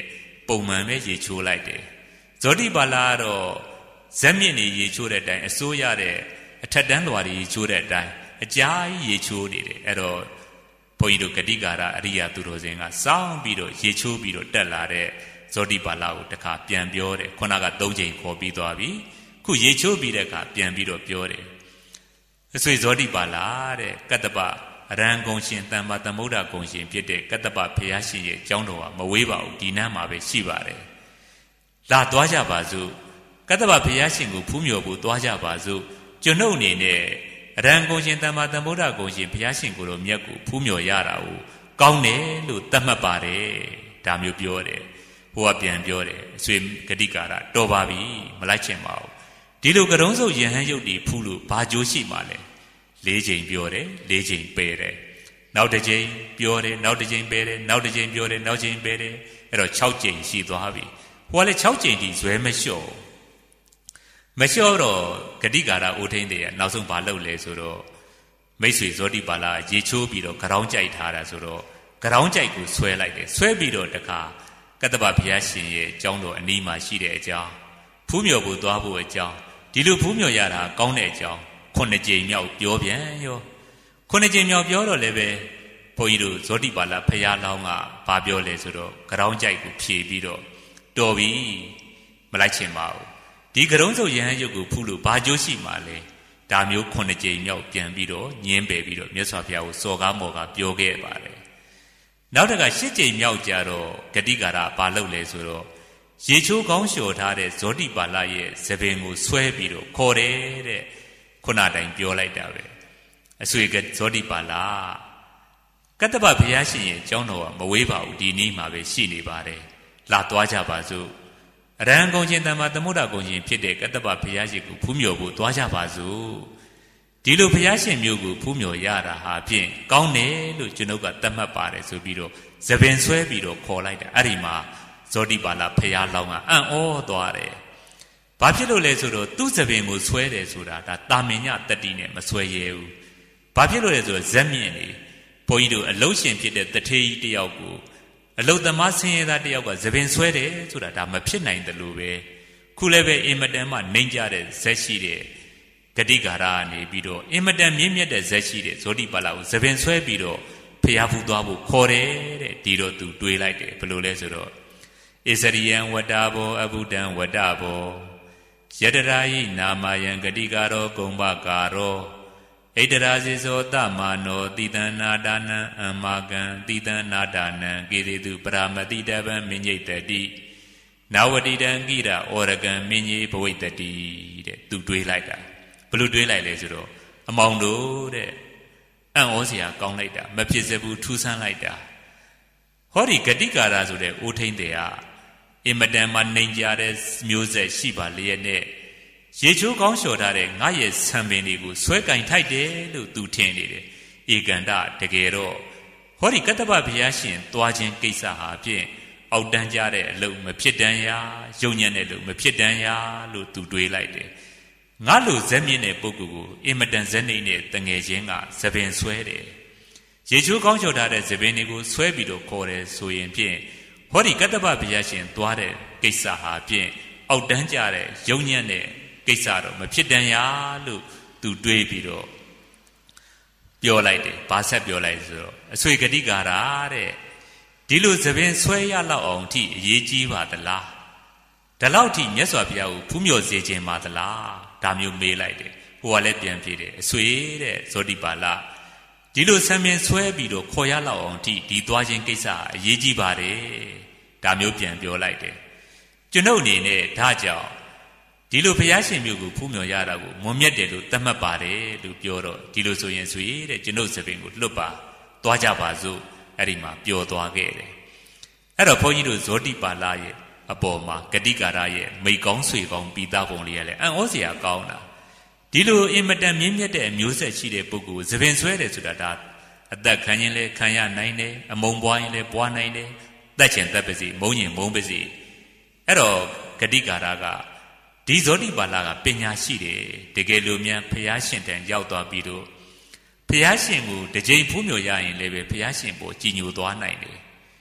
A: ပုံမှန်ပဲရေချိုးလိုက်တယ်ဇောတိပါဠကတော့ဇက်မြင့်နေရေချိုးတဲ့အတိုင်းအစိုးရတဲ့အထက်တန်းလွာတွေရေချိုးတဲ့အတိုင်းအကြာကြီးရေချိုးနေတယ်အဲ့တော့ဘုန်းကြီးတို့ဂတိကာရအရိယာသူတော်စင်ကစောင်းပြီးတော့ရေချိုးပြီးတော့တက်လာတဲ့ဇောတိပါဠကိုတခါပြန်ပြောတယ်ခုနက3ချိန်ခေါ်ပြီးသွားပြီခုရေချိုးပြီးတဲ့အခါပြန်ပြီးတော့ပြောတယ်အဆွေဇောတိပါဠတဲ့ကတ္တပအရဟံဂုံရှင်တမ္မာသမုဒ္ဒဂုံရှင်ဖြစ်တဲ့ကတ္တပဘုရားရှင်ရဲ့ကျောင်းတော်ကမဝေးပါဘူးဒီနားမှာပဲရှိပါတယ်လာသွားကြပါစို့ကတ္တပဘုရားရှင်ကိုဖူးမြော်ဖို့သွားကြပါစို့ကျွန်ုပ်အနေနဲ့အရဟံဂုံရှင်တမ္မာသမုဒ္ဒဂုံရှင်ဘုရားရှင်ကိုယ်တော်မြတ်ကိုဖူးမြော်ရတာကိုကောင်းတယ်လို့သတ်မှတ်ပါတယ်ဒါမျိုးပြောတယ်ဘုရားပြန်ပြောတယ်အဆွေဂတိကာရတော်ပါပြီမလိုက်ချင်ပါဘူးဒီလိုကရုံးစုပ်ယဟန်ရုပ်တီဖူးလို့ဘာကြိုးရှိမှလဲ4ချိန်ပြောတယ်4ချိန်ပယ်တယ်နောက်တစ်ချိန်ပြောတယ်နောက်တစ်ချိန်ပယ်တယ်နောက်တစ်ချိန်ပြောတယ်နောက်တစ်ချိန်ပယ်တယ်အဲ့တော့6ချိန်ရှိသွားပြီဟိုကလည်း6ချိန်ဒီဇွဲမလျှော့တော့ဂတိကာရအိုထိန်တဲ့နောက်ဆုံးဘာလုပ်လဲဆိုတော့မိတ်ဆွေဇောတိပါဠရေချိုးပြီးတော့ဂရောင်းကြိုက်ထားတာဆိုတော့ဂရောင်းကြိုက်ကိုဆွဲလိုက်တယ်ဆွဲပြီးတော့တခါကတ္တပဘုရားရှင်ရဲ့ကျောင်းတော်အနီးမှာရှိတဲ့အကြောင်းဖူးမြော်ဖို့သွားဖို့အကြောင်းဒီလိုဖူးမြော်ရတာကောင်းတဲ့အကြောင်း9ကြိမ်မြောက်ပြောပြန်ရော9ကြိမ်မြောက်ပြောတော့လည်းပဲဘုန်းကြီးတို့ဇောတိပါဠဘုရားလောင်းကဘာပြောလဲဆိုတော့ဂရောင်းကြိုက်ကိုဖြေပြီးတော့တော်ပြီမလိုက်ချင်ပါဘူးဒီကရုံးစုပ်ယဟန်ရုပ်ကိုဖူးလို့ဘာကြိုးရှိမှလဲဒါမျိုး9ကြိမ်မြောက်ပြန်ပြီးတော့ညင်းပယ်ပြီးတော့မြတ်စွာဘုရားကိုစော်ကားမော်ကားပြောခဲ့ပါတယ်နောက်တစ်ခါ10ကြိမ်မြောက်ကြတော့ဂတိကာရဘာလုပ်လဲဆိုတော့ရေချိုးကောင်းလျှော်ထားတဲ့ဇောတိပါဠရဲ့သပင်ကိုဆွဲပြီးတော့ခေါ်တယ်တဲ့ခုနတိုင်းပြောလိုက်တာပဲအဆွေကဇောတိပါဠကတ္တပဘုရားရှင်ရဲ့ကျောင်းတော်ကမဝေးပါဘူးဒီနေ့မှာပဲရှိနေပါတယ်လာသွားကြပါစို့အရဟံဂုံရှင်တမ္မာသမုဒ္ဒဂုံရှင်ဖြစ်တဲ့ကတ္တပဘုရားရှင်ကိုဖူးမြော်ဖို့သွားကြပါစို့ဒီလိုဘုရားရှင်မျိုးကိုဖူးမြော်ရတာဟာဖြင့်ကောင်းတယ်လို့ကျွန်ုပ်ကသတ်မှတ်ပါတယ်ဆိုပြီးတော့သပင်ဆွဲပြီးတော့ခေါ်လိုက်တာအဲ့ဒီမှာဇောတိပါဠဘုရားလောင်းကအံ့ဩသွားတယ်ဘာဖြစ်လို့လဲဆိုတော့သူ့သပင်ကိုဆွဲတယ်ဆိုတာဒါတာမင်ညတတိနဲ့မဆွဲရဲဘူးဘာဖြစ်လို့လဲဆိုတော့ဇက်မြင့်နေဘုန်းကြီးတို့အလုရှင်ဖြစ်တဲ့တထေးကြီးတယောက်ကိုအလုသမားဆင်းရဲသားတယောက်ကသပင်ဆွဲတယ်ဆိုတာဒါမဖြစ်နိုင်တယ်လို့ပဲခုလည်းပဲအင်မတန်မှနှိမ့်ကြတဲ့ဇက်ရှိတဲ့ဂတိကာရကနေပြီးတော့အင်မတန်မြင့်မြတ်တဲ့ဇက်ရှိတဲ့ဇောတိပါဠကိုသပင်ဆွဲပြီးတော့ဖျားဖူးသွားဖို့ခေါ်တယ်တဲ့ဒီတော့သူတွေးလိုက်တယ်ဘယ်လိုလဲဆိုတော့ဣစရိယံဝတ္တာဘောအဘုဒ္ဓံဝတ္တဘောယတရာယိနာမယံဂတိကာရောဂုံဘကာရောဣတရာဇိသောတမာနောတိတံနာဒါနံအမကံတိတံနာဒါနံကေတိတုပရမတိတဗံမိညိတတိနာဝတိတံကိရဩရကံမိညိဘဝိတတိတဲ့သူတွေးလိုက်တာဘလို့တွေးလိုက်လဲဆိုတော့အမောင်တို့တဲ့အံ့ဩစရာကောင်းလိုက်တာမဖြစ်စဘူးထူးဆန်းလိုက်တာဟောဒီဂတိကာရဆိုတဲ့အိုထိန်တဲ့ကအင်မတန်မှနှိမ်ကြတဲ့မျိုးဆက်ရှိပါလျက်နဲ့ရေချိုးကောင်းလျှော်ထားတဲ့ငါရဲ့ဆံပင်တွေကိုဆွဲကင်ထိုက်တယ်လို့သူထင်နေတယ်ဧကန္တတကယ်တော့ဟောဒီကတ္တပဘုရားရှင်သွားခြင်းကိစ္စဟာဖြင့်အောက်တန်းကြတဲ့အလုပ်မဖြစ်တန်ရာယုံညံ့တဲ့လုပ်မဖြစ်တန်ရာလို့သူတွေးလိုက်တယ်ငါလိုဇက်မြင့်တဲ့ပုဂ္ဂိုလ်ကိုအင်မတန်ဇက်နေနဲ့တငယ်ချင်းကသပင်ဆွဲတယ်ရေချိုးကောင်းလျှော်ထားတဲ့သပင်တွေကိုဆွဲပြီးတော့ခေါ်တယ်ဆိုရင်ဖြင့်ဟောဒီကတ္တပဘုရားရှင်သွားတဲ့ကိစ္စဟာဖြင့်အောက်တန်းကြတဲ့ယုံညံ့တဲ့ကိစ္စတော့မဖြစ်တန်ရာလို့သူတွေးပြီးတော့ပြောလိုက်တယ်ဘာဆက်ပြောလိုက်ဆိုတော့အဆွေဂတိကာရတဲ့ဒီလိုသပင်ဆွဲရလောက်အောင်ထိအရေးကြီးပါသလားဒါလောက်ထိမြတ်စွာဘုရားကိုဖူးမြော်စေခြင်းပါသလားဒါမျိုးမေးလိုက်တယ်ဟိုကလည်းပြန်ပြေးတယ်အဆွေတဲ့ဇောတိပါဠဒီလိုဆံပင်ဆွဲပြီးတော့ခေါ်ရလောက်အောင်ထိဒီသွားခြင်းကိစ္စအရေးကြီးပါတယ်ဒါမျိုးပြန်ပြောလိုက်တယ်ကျွန်ုပ်အနေနဲ့ဒါကြောင့်ဒီလိုဘုရားရှင်မျိုးကိုဖူးမြော်ရတာကိုမွန်မြတ်တယ်လို့သတ်မှတ်ပါတယ်လို့ပြောတော့ဒီလိုဆိုရင်ဆွေတဲ့ကျွန်ုပ်သပင်ကိုလွတ်ပါသွားကြပါစို့အဲ့ဒီမှာပျော်သွားခဲ့တယ်အဲ့တော့ဘုန်းကြီးတို့ဇောတိပါဠရဲ့အပေါ်မှာဂတိကာရရဲ့မိတ်ကောင်းဆွေကောင်းပိသားပုံလေးရလဲအံ့ဩစရာကောင်းတာဒီလိုအင်မတန်မြင့်မြတ်တဲ့အမျိုးဆက်ရှိတဲ့ပုဂ္ဂိုလ်သပင်ဆွဲတယ်ဆိုတာဒါအသက်ခံရင်လဲခံရနိုင်တယ်အမုံပွားရင်လဲပွားနိုင်တယ်သက်ချင်သက်ပါစေမုံရင်မုံပါစေအဲ့တော့ဂတိကာရကဒီဇောတိပါဠကပညာရှိတယ်တကယ်လို့များဘုရားရှင်တန်ရောက်သွားပြီးတော့ဘုရားရှင်ကိုတစ်ကြိမ်ဖူးမြော်ရရင်လည်းပဲဘုရားရှင်ပေါ်ကြည်ညိုသွားနိုင်တယ်ဘ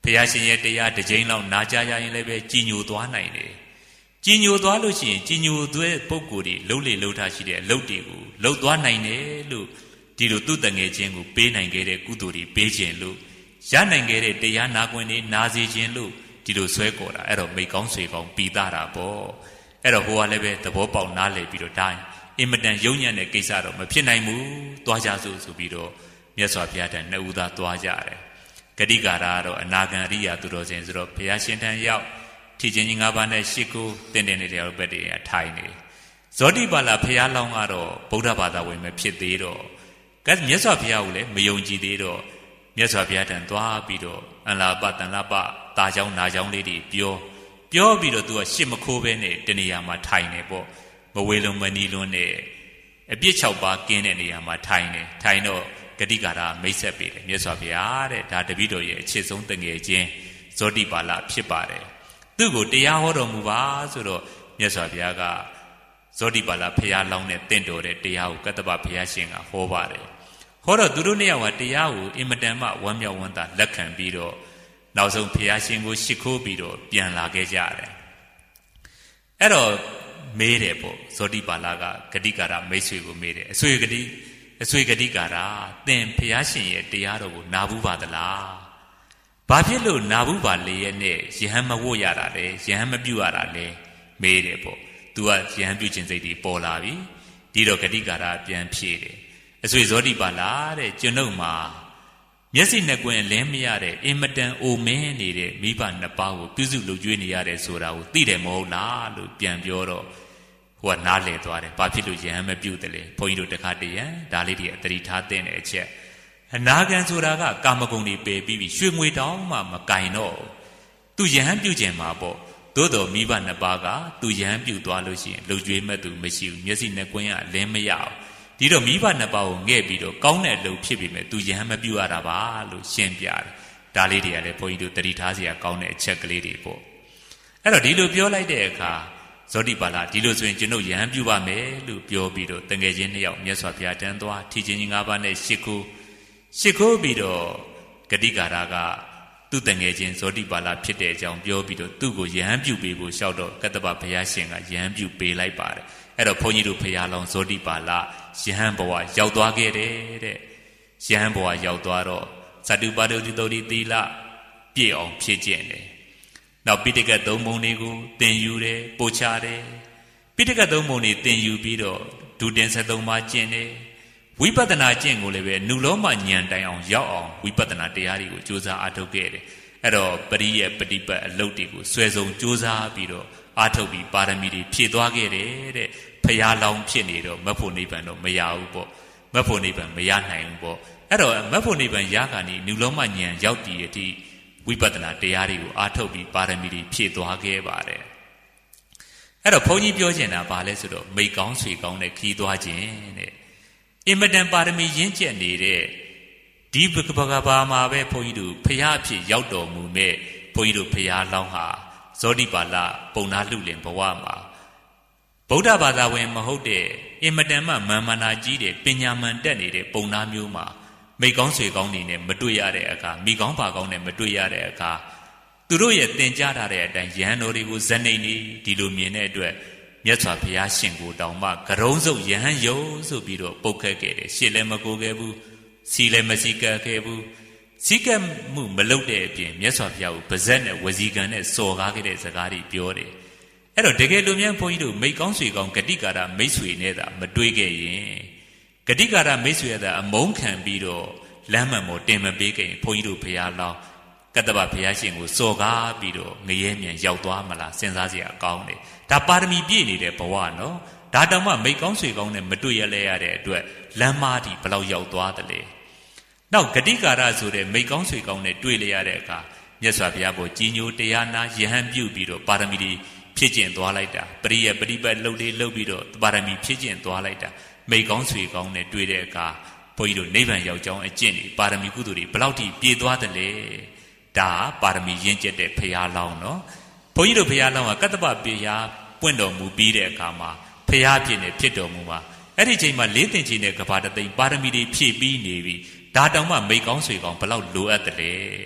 A: ဖျားရှင်ရဲ့တရားတစ်ချိန်လောက်နာကြားရရင်လည်းပဲကြည်ညိုသွားနိုင်တယ်ကြည်ညိုသွားလို့ရှိရင်ကြည်ညိုသွဲပုံကိုယ်တွေလှုပ်လေလှုပ်ထားရှိတဲ့အလုပ်တွေကိုလှုပ်သွားနိုင်တယ်လို့ဒီလိုသူ့တငယ်ချင်းကိုပေးနိုင်ခဲ့တဲ့ကုသိုလ်တွေပေးခြင်းလို့ရနိုင်ခဲ့တဲ့တရားနာခွင့်တွေနာစေခြင်းလို့ဒီလိုဆွဲခေါ်တာအဲ့တော့မိကောင်းဆွေကောင်းပီတာတာပေါ့အဲ့တော့ဟိုကလည်းပဲသဘောပေါက်နားလည်ပြီးတော့ဒါအင်မတန်ယုံညံ့တဲ့ကိစ္စတော့မဖြစ်နိုင်ဘူးသွားကြစို့ဆိုပြီးတော့မြတ်စွာဘုရားထံနှစ်ဦးသားသွားကြတယ်ဂတိကာရကတော့အနာဂံအရိယာသူတော်စင်ဆိုတော့ဘုရားရှင်ထံရောက်ထီချင်းကြီး၅ပါးနဲ့ရှ िख ိုးတင်နေတဲ့ဘက်တွေထိုင်နေဇောတိပါဠဘုရားလောင်းကတော့ဗုဒ္ဓဘာသာဝင်မဖြစ်သေးတော့မြတ်စွာဘုရားကိုလည်းမယုံကြည်သေးတော့မြတ်စွာဘုရားထံသွားပြီးတော့အန္လာပတန်လာပတာเจ้าနာเจ้าလေးတွေပြောပြီးတော့သူကရှစ်မခိုးပဲနဲ့တနေရာမှာထိုင်နေပေါ့မဝေလုံးမနီလွန်းနဲ့အပြစ်6ပါးကင်းတဲ့နေရာမှာထိုင်တော့ဂတိကာရမိတ်ဆက်ပေးတယ်မြတ်စွာဘုရားတဲ့ဒါတပည့်တော်ရဲ့အချစ်ဆုံးတငယ်ချင်းဇောတိပါဠဖြစ်ပါတယ်သူ့ကိုတရားဟောတော်မူပါဆိုတော့မြတ်စွာဘုရားကဇောတိပါဠဘုရားလောင်းနဲ့တင့်တော်တဲ့တရားကိုကတ္တပဘုရားရှင်ကဟောပါတယ်ဟောတော့သူတို့နှစ်ယောက်ကတရားကိုအင်မတန်မှဝမ်းမြောက်ဝမ်းသာလက်ခံပြီးတော့နောက်ဆုံးဘုရားရှင်ကိုရှ िख ိုးပြီးတော့ပြန်လာခဲ့ကြတယ်အဲ့တော့မေးတယ်ပေါ့ဇောတိပါဠကဂတိကာရမိတ်ဆွေကိုမေးတယ်အဆွေဂတိကာရသင်ဘုရားရှင်ရဲ့တရားတော်ကိုနာဘူးပါသလားဘာဖြစ်လို့နာဘူးပါလေရဲ့နဲ့ယဟန်မဝတ်ရတာလဲယဟန်မပြုတ်ရတာလဲမေးတယ်ပေါ့သူကယဟန်ပြုတ်ခြင်းစိတ်တွေပေါ်လာပြီဒီတော့ဂတိကာရပြန်ဖြေတယ်အဆွေဇောတိပါဠတဲ့ကျွန်ုပ်မှာမျက်စိနှစ်ကွင်းလင်းမရတဲ့အင်မတန်အိုမင်းနေတဲ့မိဘနှစ်ပါးကိုပြုစုလုပ်ကြွေးနေရတယ်ဆိုတာကိုသိတယ်မဟုတ်လားလို့ပြန်ပြောတော့ဟိုကနားလည်သွားတယ်ဘာဖြစ်လို့ယဟန်မပြုတ်တယ်လဲဘုန်းကြီးတို့တခါတည်းရန်ဒါလေးတွေအတတိထားတဲ့အချက်အနာဂံဆိုတာကကာမဂုဏ်တွေပယ်ပြီးရွှေငွေတောင်းမှမကင်တော့သူယဟန်ပြုတ်ခြင်းမှာပေါ့သို့တော်မိဘနှစ်ပါးကသူယဟန်ပြုတ်သွားလို့ရှိရင်လုပ်ကြွေးမဲ့သူမရှိဘူးမျက်စိနှစ်ကွင်းကလင်းမရအောင်ဒီတော့မိဘနှစ်ပါးကိုငဲ့ပြီးတော့ကောင်းတဲ့အလုပ်ဖြစ်ပြီမဲ့သူယဟန်မပြုတ်ရတာပါလို့ရှင်းပြတယ်ဒါလေးတွေကလည်းဘုန်းကြီးတို့တတိထားစရာကောင်းတဲ့အချက်ကလေးတွေပေါ့အဲ့တော့ဒီလိုပြောလိုက်တဲ့အခါဇောတိပါဠဒီလိုဆိုရင်ကျွန်ုပ်ယဟန်ပြုပါမယ်လို့ပြောပြီးတော့တငယ်ချင်းနှစ်ယောက်မြတ်စွာဘုရားတန်းသွားထီချင်းကြီး၅ပါးနဲ့ရှ िख ိုးပြီးတော့ဂတိကာရကသူ့တငယ်ချင်းဇောတိပါဠဖြစ်တဲ့အကြောင်းပြောပြီးတော့သူ့ကိုယဟန်ပြုပေးဖို့လျှောက်တော့ကတ္တပဘုရားရှင်ကယဟန်ပြုပေးလိုက်ပါတယ်အဲ့တော့ဘုန်းကြီးတို့ဘုရားလောင်းဇောတိပါဠယဟန်ဘဝရောက်သွားခဲ့တယ်တဲ့ယဟန်ဘဝရောက်သွားတော့သတ္တုပါဒုတိသုတိသီလပြည့်အောင်ဖြည့်ကျင့်တယ်နောက်ပိဋကတ်သုံးပုံတွေကိုသင်ယူတယ်ပို့ချတယ်ပိဋကတ်သုံးပုံတွေသင်ယူပြီးတော့ဒုတင်73ပါးကျင့်တယ်ဝိပဿနာကျင့်ကိုလည်းပဲနုလောမဉာဏ်တိုင်အောင်ရောက်အောင်ဝိပဿနာတရားတွေကိုကြိုးစားအားထုတ်ခဲ့တယ်အဲ့တော့ပရိယပฏิပတ်အလုပ်တွေကိုဆွဲဆုံးကြိုးစားပြီးတော့အားထုတ်ပြီးပါရမီတွေဖြည့်သွားခဲ့တယ်တဲ့ဖရာလောင်းဖြစ်နေတော့မဖို့နိဗ္ဗာန်တော့မရဘူးပေါ့မဖို့နိဗ္ဗာန်မရနိုင်ဘူးပေါ့အဲ့တော့မဖို့နိဗ္ဗာန်ရခါနေနုလောမဉာဏ်ရောက်တည်အထိဝိပဿနာတရားတွေကိုအားထုတ်ပြီးပါရမီတွေဖြည့်သွားခဲ့ပါတယ်အဲ့တော့ဘုန်းကြီးပြောချင်တာဘာလဲဆိုတော့မိကောင်းဆွေကောင်းနဲ့ခီးသွားခြင်းတဲ့အင်မတန်ပါရမီရင့်ကျက်နေတဲ့ဒီဘဂဗာမှာပဲဘုန်းကြီးတို့ဖရာအဖြစ်ရောက်တော်မူမဲ့ဘုန်းကြီးတို့ဖရာလောင်းဟာဇောတိပါဠပုံနာလှလင်ဘဝမှာဗုဒ္ဓဘာသာဝင်မဟုတ်တဲ့အင်မတန်မှမာမနာကြီးတဲ့ပညာမှန်တက်နေတဲ့ပုံနာမျိုးမှာမိကောင်းဆွေကောင်းတွေနဲ့မတွေ့ရတဲ့အခါမိကောင်းပါကောင်းနဲ့မတွေ့ရတဲ့အခါသူတို့ရဲ့သင်ကြားထားတဲ့အတိုင်းယဟန်တော်တွေကိုဇနိမ့်နေဒီလိုမြင်တဲ့အတွက်မြတ်စွာဘုရားရှင်ကိုတောင်မှကရုံးစုပ်ယဟန်ယုံဆိုပြီးတော့ပုတ်ခတ်ခဲ့တယ်ရှေ့လည်းမကိုခဲ့ဘူးစီလည်းမစီကပ်ခဲ့ဘူးစီကပ်မှုမလုပ်တဲ့အပြင်မြတ်စွာဘုရားကိုပါဇက်နဲ့ဝစီကံနဲ့စော်ကားခဲ့တဲ့စကားတွေပြောတယ်အဲ့တော့တကယ်လို့များဘုန်းကြီးတို့မိကောင်းဆွေကောင်းဂတိကာရမိတ်ဆွေနဲ့သာမတွေးခဲ့ရင်ဂတိကာရမိတ်ဆွေရတာအမုန်းခံပြီးတော့လမ်းမှန်ပေါ်တင်မပေးခင်ဘုန်းကြီးတို့ဘုရားလောင်းကတ္တဗဘုရားရှင်ကိုစော်ကားပြီးတော့ငရဲမြန်ရောက်သွားမလားစဉ်းစားစရာအကောင်းတယ်ဒါပါရမီပြည့်နေတဲ့ဘဝနော်ဒါတောင်မှမိကောင်းဆွေကောင်းနဲ့မတွေ့ရလဲရတဲ့အတွက်လမ်းမားတီဘယ်လောက်ရောက်သွားတယ်လဲနောက်ဂတိကာရဆိုတဲ့မိကောင်းဆွေကောင်းနဲ့တွေ့လဲရတဲ့အခါမြတ်စွာဘုရားကိုကြီးညိုတရားနာယဟန်ပြုပြီးတော့ပါရမီတွေဖြစ်ကျင့်သွားလိုက်တာပရိယပฏิပတ်လှုပ်ပြီးတော့ပါရမီဖြစ်ကျင့်သွားလိုက်တာမိကောင်းဆွေကောင်းနဲ့တွေ့တဲ့အခါဘုန်းကြီးတို့နိဗ္ဗာန်ရောက်ကြောင်းအကျင့်တွေပါရမီကုသိုလ်တွေဘယ်လောက်ထိပြည့်သွားတယ်လဲဒါပါရမီရင့်ကျက်တဲ့ဖရာလောင်းနော်ဘုန်းကြီးတို့ဖရာလောင်းကကတ္တပပိယပွင့်တော်မူပြီးတဲ့အခါမှာဖရာဖြစ်နေဖြစ်တော်မူပါအဲ့ဒီချိန်မှာလေးသင်္ချီနဲ့ကဘာတသိမ့်ပါရမီတွေဖြည့်ပြီးနေပြီဒါတောင်မှမိကောင်းဆွေကောင်းဘယ်လောက်လိုအပ်တယ်လဲ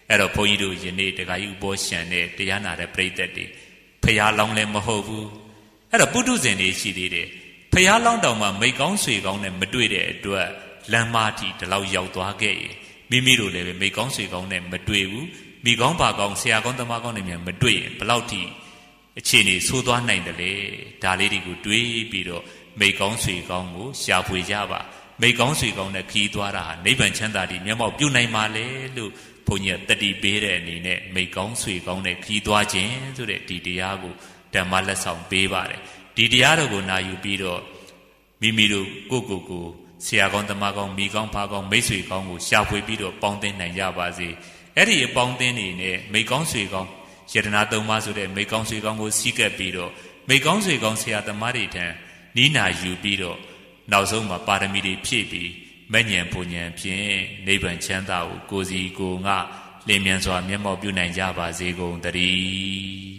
A: အဲ့တော့ဘုန်းကြီးတို့ယနေ့တရားယူဘောရှံတဲ့တရားနာတဲ့ပရိသတ်တွေဖရာလောင်းလည်းမဟုတ်ဘူးအဲ့တော့ပုထုဇဉ်တွေရှိသေးတယ်ဖရာလောင်းတောင်မှမိကောင်းဆွေကောင်းနဲ့မတွေ့တဲ့အတွက်လမ်းမကြီးဒီလောက်ရောက်သွားခဲ့ရင်မိမိတို့လည်းပဲမိကောင်းဆွေကောင်းနဲ့မတွေ့ဘူးမိကောင်းပါကောင်းဆရာကောင်းသမားကောင်းတွေများမတွေ့ရင်ဘလောက်ထိအခြေအနေဆိုးသွားနိုင်တယ်လေဒါလေးတွေကိုတွေးပြီးတော့မိကောင်းဆွေကောင်းကိုရှာဖွေကြပါမိကောင်းဆွေကောင်းနဲ့ခီးသွားတာဟာနိဗ္ဗာန်ချမ်းသာတိမျက်မှောက်ပြုနိုင်ပါလေလို့ဘုန်းကြီးကတတိပေးတဲ့အနေနဲ့မိကောင်းဆွေကောင်းနဲ့ခီးသွားခြင်းဆိုတဲ့ဒီတရားကိုဓမ္မလက်ဆောင်ပေးပါတယ်ဒီတရားတော်ကိုနာယူပြီးတော့မိမိတို့ကိုဆရာကောင်းသမားကောင်းမိကောင်းဖားကောင်းမိတ်ဆွေကောင်းကိုရှာဖွေပြီးတော့ပေါင်းသင်းနိုင်ကြပါစေအဲ့ဒီအပေါင်းသင်းနေနဲ့မိကောင်းဆွေကောင်းယတနာသုံးပါးဆိုတဲ့မိကောင်းဆွေကောင်းကိုစီးကပ်ပြီးတော့မိကောင်းဆွေကောင်းဆရာသမားတွေထံနီးနာယူပြီးတော့နောက်ဆုံးမှာပါရမီတွေဖြည့်ပြီးမဉ္ဇဉ်ဘုံဉ္ဇဉ်ဖြင့်နိဗ္ဗာန်ချမ်းသာကိုကိုယ်စီကိုယ်ငါလင်းမြန်စွာမျက်မှောက်ပြုနိုင်ကြပါစေကုန်သတည်း